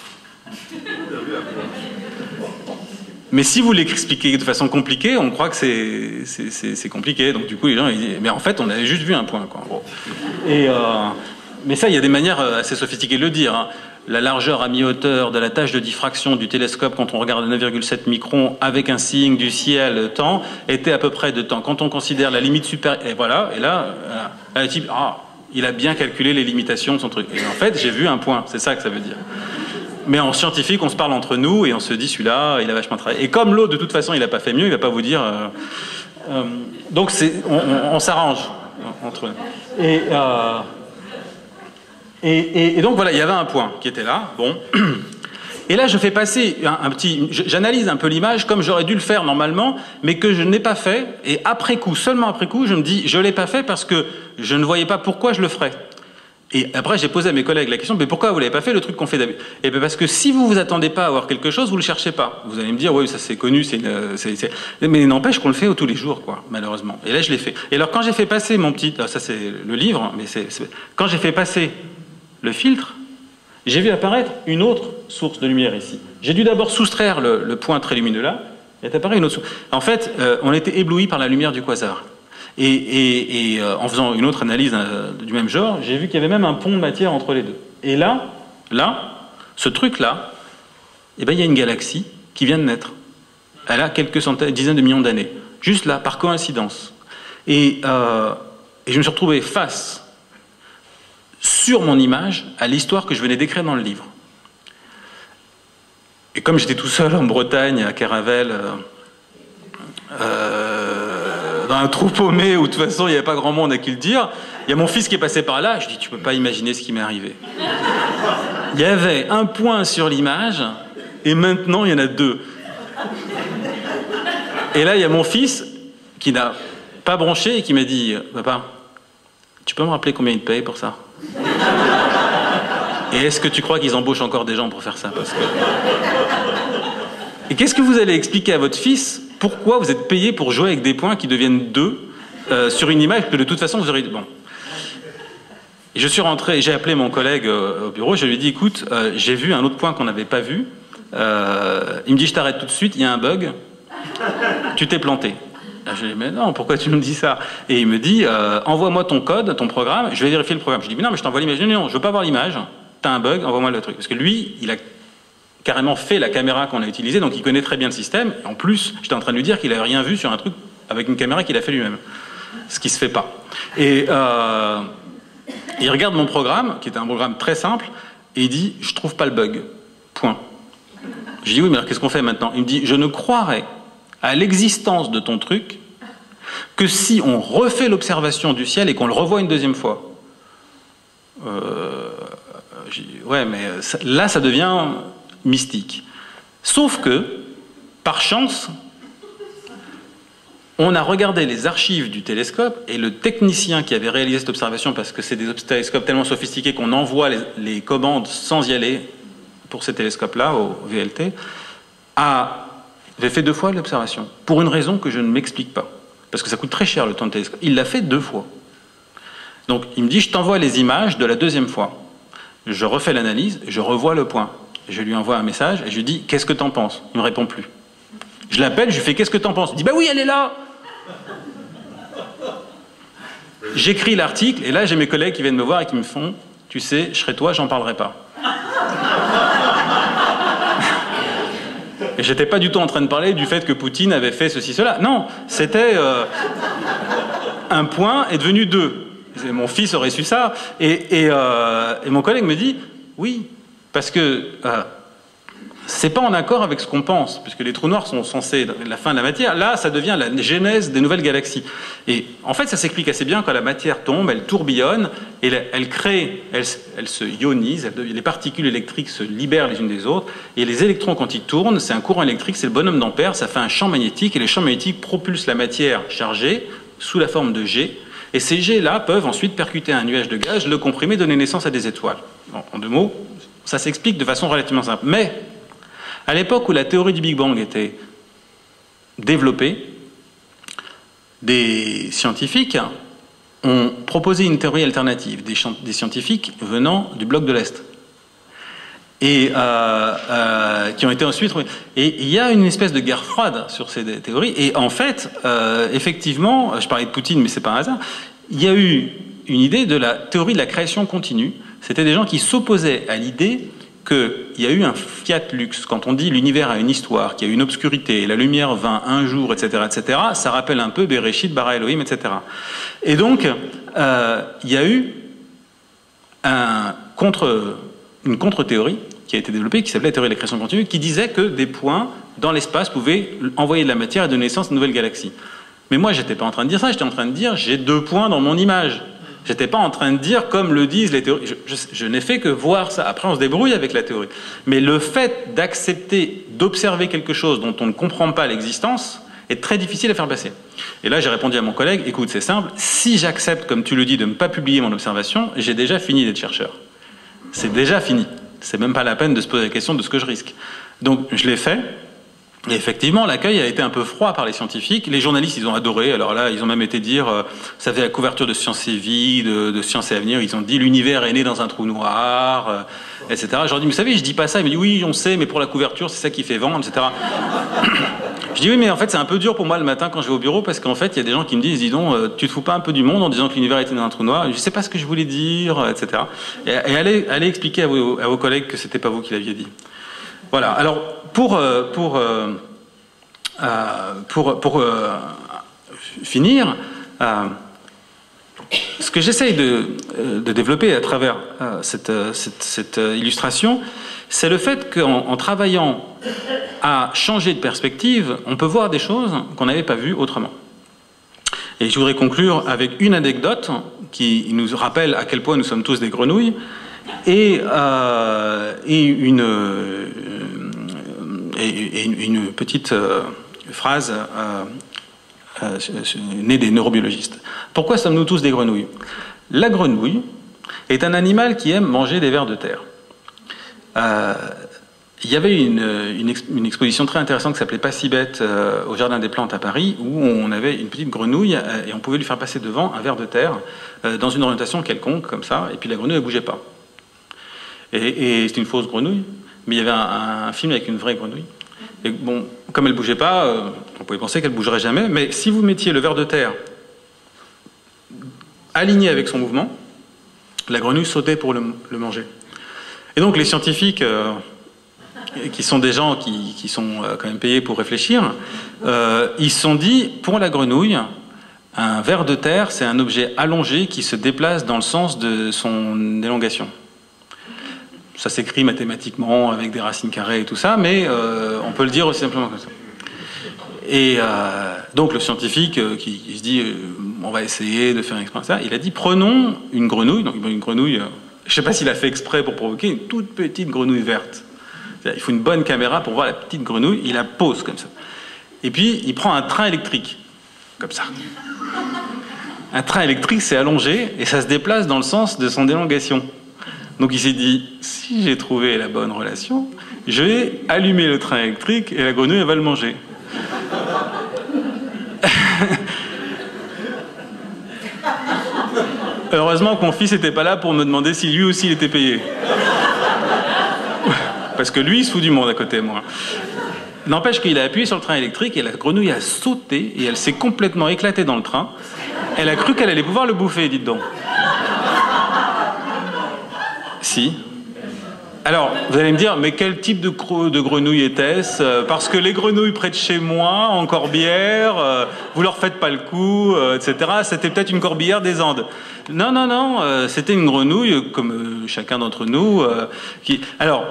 Mais si vous l'expliquez de façon compliquée, on croit que c'est, c'est, c'est, c'est compliqué. Donc du coup, les gens ils disent, mais en fait, on avait juste vu un point, quoi. Bon. Et euh, mais ça, il y a des manières assez sophistiquées de le dire. Hein. La largeur à mi-hauteur de la tâche de diffraction du télescope quand on regarde à neuf virgule sept microns avec un signe du ciel temps était à peu près de temps. Quand on considère la limite supérieure, et voilà, et là, là type, ah, il a bien calculé les limitations de son truc. Et en fait, j'ai vu un point. C'est ça que ça veut dire. Mais en scientifique, on se parle entre nous et on se dit celui-là, il a vachement travaillé. Et comme l'autre, de toute façon, il n'a pas fait mieux, il ne va pas vous dire. Euh, euh, donc c'est, on, on, on s'arrange entre eux. Et, euh, et, et, et donc voilà, il y avait un point qui était là. Bon. Et là, je fais passer un, un petit, j'analyse un peu l'image comme j'aurais dû le faire normalement, mais que je n'ai pas fait. Et après coup, seulement après coup, je me dis, je l'ai pas fait parce que je ne voyais pas pourquoi je le ferais. Et après, j'ai posé à mes collègues la question, mais pourquoi vous l'avez pas fait le truc qu'on fait d'habitude? Et bien parce que si vous vous attendez pas à avoir quelque chose, vous le cherchez pas. Vous allez me dire, oui, ça c'est connu, c'est, c'est, c'est... mais n'empêche qu'on le fait tous les jours, quoi, malheureusement. Et là, je l'ai fait. Et alors, quand j'ai fait passer mon petit, alors, ça c'est le livre, mais c'est, c'est... quand j'ai fait passer le filtre, j'ai vu apparaître une autre source de lumière ici. J'ai dû d'abord soustraire le, le point très lumineux là, et est apparu une autre source. En fait, euh, on était ébloui par la lumière du quasar. Et, et, et euh, en faisant une autre analyse euh, du même genre, j'ai vu qu'il y avait même un pont de matière entre les deux. Et là, là, ce truc-là, eh ben, il y a une galaxie qui vient de naître. Elle a quelques centaines, dizaines de millions d'années. Juste là, par coïncidence. Et, euh, et je me suis retrouvé face, sur mon image, à l'histoire que je venais d'écrire dans le livre. Et comme j'étais tout seul en Bretagne, à Caravelle, euh, euh, dans un trou paumé où de toute façon il n'y avait pas grand monde à qui le dire, il y a mon fils qui est passé par là, je dis, tu peux pas imaginer ce qui m'est arrivé. Il y avait un point sur l'image, et maintenant il y en a deux. Et là il y a mon fils qui n'a pas bronché et qui m'a dit, papa, tu peux me rappeler combien il te paye pour ça? Et est-ce que tu crois qu'ils embauchent encore des gens pour faire ça? Parce que... Et qu'est-ce que vous allez expliquer à votre fils pourquoi vous êtes payé pour jouer avec des points qui deviennent deux euh, sur une image que de toute façon vous aurez... Bon. Et je suis rentré, j'ai appelé mon collègue euh, au bureau, je lui ai dit, écoute, euh, j'ai vu un autre point qu'on n'avait pas vu. Euh, il me dit, je t'arrête tout de suite, il y a un bug, tu t'es planté. Je lui ai dit, mais non, pourquoi tu me dis ça? Et il me dit, euh, envoie-moi ton code, ton programme, je vais vérifier le programme. Je lui dis, mais non, mais je t'envoie l'image. Non, non, je veux pas voir l'image, t'as un bug, envoie-moi le truc. Parce que lui, il a carrément fait la caméra qu'on a utilisée, donc il connaît très bien le système. En plus, j'étais en train de lui dire qu'il n'avait rien vu sur un truc avec une caméra qu'il a fait lui-même. Ce qui se fait pas. Et euh, il regarde mon programme, qui était un programme très simple, et il dit, je trouve pas le bug. Point. Je dis, oui, mais alors qu'est-ce qu'on fait maintenant? Il me dit, je ne croirais à l'existence de ton truc que si on refait l'observation du ciel et qu'on le revoit une deuxième fois. Euh, j'ai dit, ouais, mais ça, là, ça devient mystique. Sauf que, par chance, on a regardé les archives du télescope et le technicien qui avait réalisé cette observation, parce que c'est des télescopes tellement sophistiqués qu'on envoie les, les commandes sans y aller pour ces télescopes-là, au V L T, a J'ai fait deux fois l'observation, pour une raison que je ne m'explique pas. Parce que ça coûte très cher le temps de télescope. Il l'a fait deux fois. Donc il me dit, je t'envoie les images de la deuxième fois. Je refais l'analyse, je revois le point. Je lui envoie un message et je lui dis, qu'est-ce que t'en penses? Il ne me répond plus. Je l'appelle, je lui fais, qu'est-ce que t'en penses? Il dit, bah oui, elle est là. J'écris l'article et là j'ai mes collègues qui viennent me voir et qui me font, tu sais, je serais toi, j'en parlerai pas. Et j'étais pas du tout en train de parler du fait que Poutine avait fait ceci, cela. Non, c'était euh, un point est devenu deux. Et mon fils aurait su ça. Et, et, euh, et mon collègue me dit, oui, parce que euh, c'est pas en accord avec ce qu'on pense, puisque les trous noirs sont censés être la fin de la matière. Là, ça devient la genèse des nouvelles galaxies. Et en fait, ça s'explique assez bien quand la matière tombe, elle tourbillonne, et elle, elle crée, elle, elle se ionise, elle, les particules électriques se libèrent les unes des autres, et les électrons, quand ils tournent, c'est un courant électrique, c'est le bonhomme d'Ampère, ça fait un champ magnétique, et les champs magnétiques propulsent la matière chargée sous la forme de G, et ces G-là peuvent ensuite percuter un nuage de gaz, le comprimer, donner naissance à des étoiles. Bon, en deux mots, ça s'explique de façon relativement simple. Mais à l'époque où la théorie du Big Bang était développée, des scientifiques ont proposé une théorie alternative, des, des scientifiques venant du bloc de l'Est, et euh, euh, qui ont été ensuite... Et il y a une espèce de guerre froide sur ces théories, et en fait, euh, effectivement, je parlais de Poutine, mais c'est pas un hasard, il y a eu une idée de la théorie de la création continue. C'était des gens qui s'opposaient à l'idée qu'il y a eu un fiat lux. Quand on dit l'univers a une histoire, qu'il y a une obscurité, la lumière vint un jour, et cetera, et cetera, ça rappelle un peu Bereshit, Bara Elohim, et cetera. Et donc, euh, il y a eu un contre, une contre-théorie qui a été développée, qui s'appelait la théorie de la création continue, qui disait que des points dans l'espace pouvaient envoyer de la matière et donner naissance à une nouvelle galaxie. Mais moi, j'étais pas en train de dire ça, j'étais en train de dire j'ai deux points dans mon image. J'étais pas en train de dire comme le disent les théories. Je, je, je n'ai fait que voir ça. Après, on se débrouille avec la théorie. Mais le fait d'accepter, d'observer quelque chose dont on ne comprend pas l'existence est très difficile à faire passer. Et là, j'ai répondu à mon collègue, écoute, c'est simple, si j'accepte, comme tu le dis, de ne pas publier mon observation, j'ai déjà fini d'être chercheur. C'est déjà fini. C'est même pas la peine de se poser la question de ce que je risque. Donc, je l'ai fait. Et effectivement, l'accueil a été un peu froid par les scientifiques. Les journalistes, ils ont adoré. Alors là, ils ont même été dire, euh, ça fait la couverture de Science et Vie, de, de Science et Avenir. Ils ont dit, l'univers est né dans un trou noir, euh, et cetera. Je leur dis, vous savez, je dis pas ça. Ils me disent, oui, on sait, mais pour la couverture, c'est ça qui fait vendre, et cetera. Je dis, oui, mais en fait, c'est un peu dur pour moi le matin quand je vais au bureau, parce qu'en fait, il y a des gens qui me disent, dis donc, euh, tu te fous pas un peu du monde en disant que l'univers était dans un trou noir? Je sais pas ce que je voulais dire, et cetera. Et, et allez, allez expliquer à vos, à vos collègues que c'était pas vous qui l'aviez dit. Voilà. Alors, pour... Euh, pour euh, Euh, pour pour euh, finir, euh, ce que j'essaye de, de développer à travers euh, cette, cette, cette illustration, c'est le fait qu'en en travaillant à changer de perspective, on peut voir des choses qu'on n'avait pas vues autrement. Et je voudrais conclure avec une anecdote qui nous rappelle à quel point nous sommes tous des grenouilles et, euh, et, une, euh, et, et une petite... Euh, phrase euh, euh, née des neurobiologistes. Pourquoi sommes-nous tous des grenouilles? La grenouille est un animal qui aime manger des vers de terre. Euh, il y avait une, une, une exposition très intéressante qui s'appelait Pas si bête euh, au Jardin des Plantes à Paris, où on avait une petite grenouille euh, et on pouvait lui faire passer devant un ver de terre euh, dans une orientation quelconque, comme ça, et puis la grenouille ne bougeait pas. Et, et c'était une fausse grenouille, mais il y avait un, un film avec une vraie grenouille. Et bon, comme elle ne bougeait pas, euh, on pouvait penser qu'elle ne bougerait jamais, mais si vous mettiez le ver de terre aligné avec son mouvement, la grenouille sautait pour le, le manger. Et donc les scientifiques, euh, qui sont des gens qui, qui sont euh, quand même payés pour réfléchir, euh, ils se sont dit, pour la grenouille, un ver de terre, c'est un objet allongé qui se déplace dans le sens de son élongation. Ça s'écrit mathématiquement avec des racines carrées et tout ça, mais euh, on peut le dire aussi simplement comme ça. Et euh, donc le scientifique euh, qui, qui se dit euh, on va essayer de faire une expérience, il a dit prenons une grenouille, donc une grenouille, euh, je ne sais pas s'il a fait exprès pour provoquer, une toute petite grenouille verte. Il faut une bonne caméra pour voir la petite grenouille, il la pose comme ça. Et puis il prend un train électrique, comme ça. Un train électrique, c'est allongé et ça se déplace dans le sens de son élongation. Donc il s'est dit, si j'ai trouvé la bonne relation, je vais allumer le train électrique et la grenouille, elle va le manger. Heureusement que mon fils n'était pas là pour me demander si lui aussi il était payé. Parce que lui, il se fout du monde à côté de moi. N'empêche qu'il a appuyé sur le train électrique et la grenouille a sauté et elle s'est complètement éclatée dans le train. Elle a cru qu'elle allait pouvoir le bouffer, dites donc. Si. Alors, vous allez me dire, mais quel type de, de grenouille était-ce? Parce que les grenouilles près de chez moi, en corbière, euh, vous leur faites pas le coup, euh, et cetera. C'était peut-être une corbière des Andes. Non, non, non, euh, c'était une grenouille, comme euh, chacun d'entre nous, euh, qui... Alors...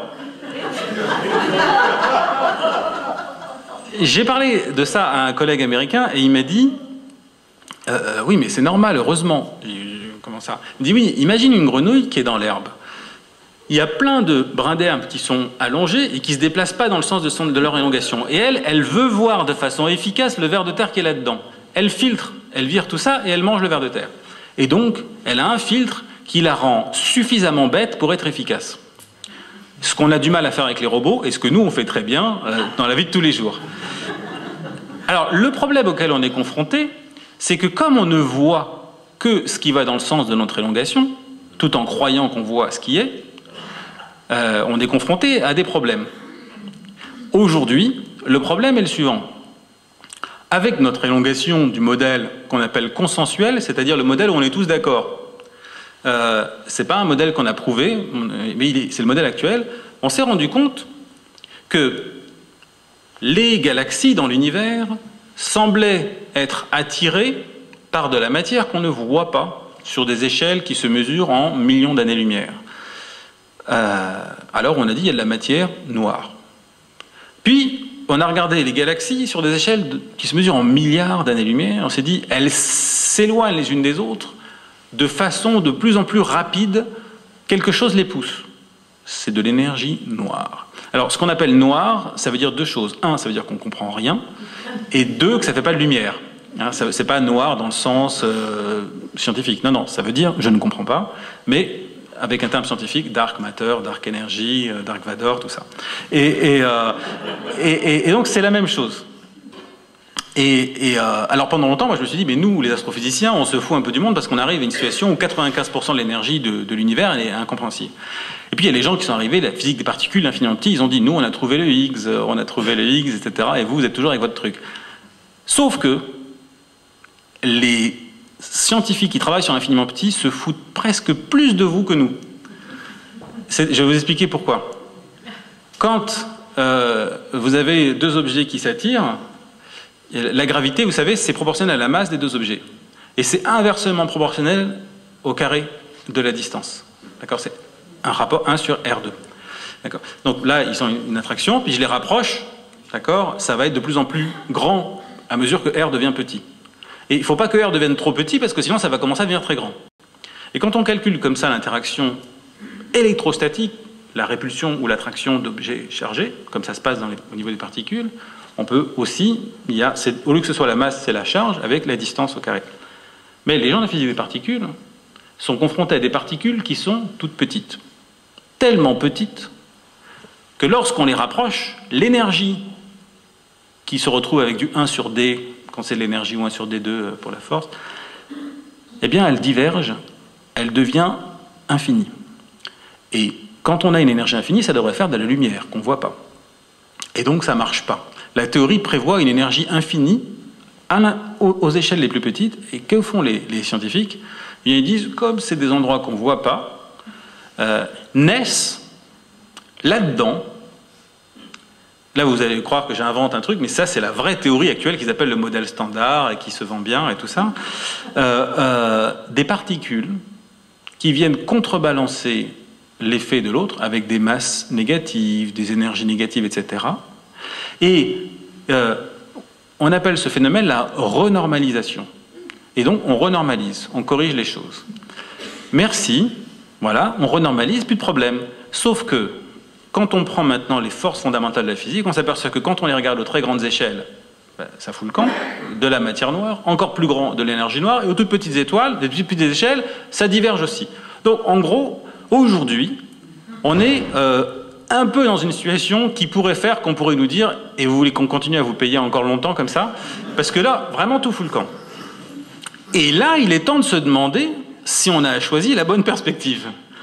J'ai parlé de ça à un collègue américain, et il m'a dit, euh, oui, mais c'est normal, heureusement. Comment ça? Il me dit, oui, imagine une grenouille qui est dans l'herbe. Il y a plein de brins d'herbe qui sont allongés et qui ne se déplacent pas dans le sens de, son, de leur élongation. Et elle, elle veut voir de façon efficace le ver de terre qui est là-dedans. Elle filtre, elle vire tout ça et elle mange le ver de terre. Et donc, elle a un filtre qui la rend suffisamment bête pour être efficace. Ce qu'on a du mal à faire avec les robots et ce que nous, on fait très bien euh, dans la vie de tous les jours. Alors, le problème auquel on est confronté, c'est que comme on ne voit que ce qui va dans le sens de notre élongation, tout en croyant qu'on voit ce qui est, Euh, on est confronté à des problèmes. Aujourd'hui, le problème est le suivant. Avec notre élongation du modèle qu'on appelle consensuel, c'est-à-dire le modèle où on est tous d'accord, euh, c'est pas un modèle qu'on a prouvé, mais c'est le modèle actuel, on s'est rendu compte que les galaxies dans l'univers semblaient être attirées par de la matière qu'on ne voit pas sur des échelles qui se mesurent en millions d'années-lumière. euh, alors on a dit il y a de la matière noire. Puis, on a regardé les galaxies sur des échelles de, qui se mesurent en milliards d'années-lumière. On s'est dit, elles s'éloignent les unes des autres de façon de plus en plus rapide. Quelque chose les pousse. C'est de l'énergie noire. Alors, ce qu'on appelle noir, ça veut dire deux choses. Un, ça veut dire qu'on ne comprend rien. Et deux, que ça ne fait pas de lumière. Hein, ce n'est pas noir dans le sens euh, scientifique. Non, non, ça veut dire je ne comprends pas. Mais avec un terme scientifique, dark matter, dark energy, dark vador, tout ça. Et, et, euh, et, et, et donc c'est la même chose. Et, et euh, alors pendant longtemps, moi je me suis dit, mais nous, les astrophysiciens, on se fout un peu du monde parce qu'on arrive à une situation où quatre-vingt-quinze pour cent de l'énergie de, de l'univers elle est incompréhensible. Et puis il y a les gens qui sont arrivés, la physique des particules infiniment petites, ils ont dit, nous on a trouvé le Higgs, on a trouvé le Higgs, et cetera. Et vous, vous êtes toujours avec votre truc. Sauf que les scientifiques qui travaillent sur l'infiniment petit se foutent presque plus de vous que nous. Je vais vous expliquer pourquoi. Quand euh, vous avez deux objets qui s'attirent, la gravité, vous savez, c'est proportionnel à la masse des deux objets. Et c'est inversement proportionnel au carré de la distance. D'accord ? C'est un rapport un sur R deux. D'accord ? Donc là, ils ont une attraction, puis je les rapproche, d'accord ? Ça va être de plus en plus grand à mesure que R devient petit. Et il ne faut pas que R devienne trop petit, parce que sinon ça va commencer à devenir très grand. Et quand on calcule comme ça l'interaction électrostatique, la répulsion ou l'attraction d'objets chargés, comme ça se passe dans les, au niveau des particules, on peut aussi, il y a, au lieu que ce soit la masse, c'est la charge, avec la distance au carré. Mais les gens de la physique des particules sont confrontés à des particules qui sont toutes petites. Tellement petites que lorsqu'on les rapproche, l'énergie qui se retrouve avec du un sur D, quand c'est de l'énergie ou un sur D deux pour la force, eh bien elle diverge, elle devient infinie. Et quand on a une énergie infinie, ça devrait faire de la lumière qu'on ne voit pas. Et donc ça ne marche pas. La théorie prévoit une énergie infinie à la, aux, aux échelles les plus petites. Et que font les, les scientifiques ? Ils disent, comme c'est des endroits qu'on ne voit pas, euh, naissent là-dedans. Là, vous allez croire que j'invente un truc, mais ça, c'est la vraie théorie actuelle qu'ils appellent le modèle standard et qui se vend bien et tout ça. Euh, euh, des particules qui viennent contrebalancer l'effet de l'autre avec des masses négatives, des énergies négatives, et cetera. Et euh, on appelle ce phénomène la renormalisation. Et donc, on renormalise, on corrige les choses. Merci, voilà, on renormalise, plus de problème. Sauf que, quand on prend maintenant les forces fondamentales de la physique, on s'aperçoit que quand on les regarde aux très grandes échelles, ben, ça fout le camp, de la matière noire, encore plus grand de l'énergie noire, et aux toutes petites étoiles, des toutes petites échelles, ça diverge aussi. Donc en gros, aujourd'hui, on est euh, un peu dans une situation qui pourrait faire qu'on pourrait nous dire, et vous voulez qu'on continue à vous payer encore longtemps comme ça, parce que là, vraiment tout fout le camp. Et là, il est temps de se demander si on a choisi la bonne perspective.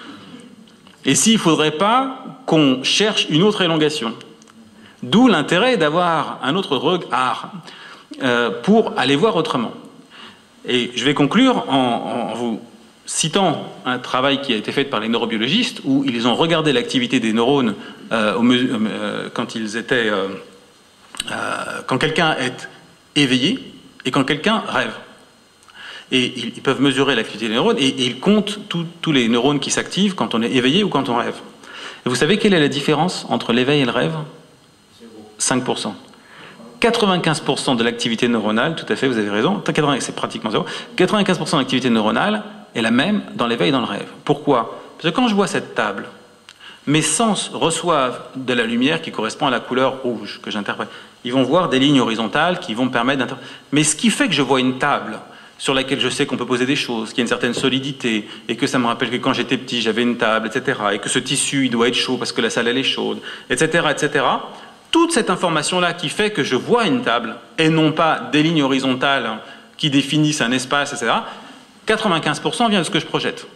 Et s'il ne faudrait pas qu'on cherche une autre élongation. D'où l'intérêt d'avoir un autre regard euh, pour aller voir autrement. Et je vais conclure en, en vous citant un travail qui a été fait par les neurobiologistes où ils ont regardé l'activité des neurones euh, au, euh, quand ils étaient, euh, euh, quand quelqu'un est éveillé et quand quelqu'un rêve. Et ils peuvent mesurer l'activité des neurones et, et ils comptent tous les neurones qui s'activent quand on est éveillé ou quand on rêve. Et vous savez quelle est la différence entre l'éveil et le rêve ? cinq pour cent. quatre-vingt-quinze pour cent de l'activité neuronale, tout à fait, vous avez raison, c'est pratiquement zéro. quatre-vingt-quinze pour cent de l'activité neuronale est la même dans l'éveil et dans le rêve. Pourquoi ? Parce que quand je vois cette table, mes sens reçoivent de la lumière qui correspond à la couleur rouge que j'interprète. Ils vont voir des lignes horizontales qui vont me permettre d'interpréter. Mais ce qui fait que je vois une table sur laquelle je sais qu'on peut poser des choses, qu'il y a une certaine solidité, et que ça me rappelle que quand j'étais petit, j'avais une table, et cetera, et que ce tissu, il doit être chaud parce que la salle, elle est chaude, et cetera, et cetera. Toute cette information-là qui fait que je vois une table, et non pas des lignes horizontales qui définissent un espace, et cetera, quatre-vingt-quinze pour cent vient de ce que je projette.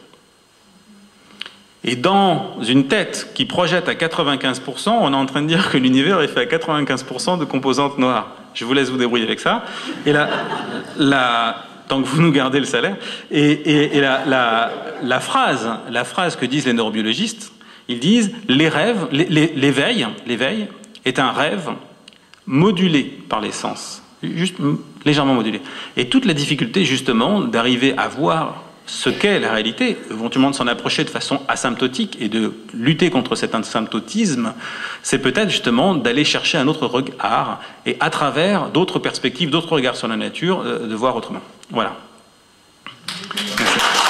Et dans une tête qui projette à quatre-vingt-quinze pour cent, on est en train de dire que l'univers est fait à quatre-vingt-quinze pour cent de composantes noires. Je vous laisse vous débrouiller avec ça. Et la... la tant que vous nous gardez le salaire. Et, et, et la, la, la, phrase, la phrase que disent les neurobiologistes, ils disent les rêves, l'éveil, l'éveil est un rêve modulé par les sens, juste légèrement modulé. Et toute la difficulté justement d'arriver à voir ce qu'est la réalité, éventuellement de s'en approcher de façon asymptotique et de lutter contre cet asymptotisme, c'est peut-être justement d'aller chercher un autre regard et à travers d'autres perspectives, d'autres regards sur la nature, de voir autrement. Voilà. Merci.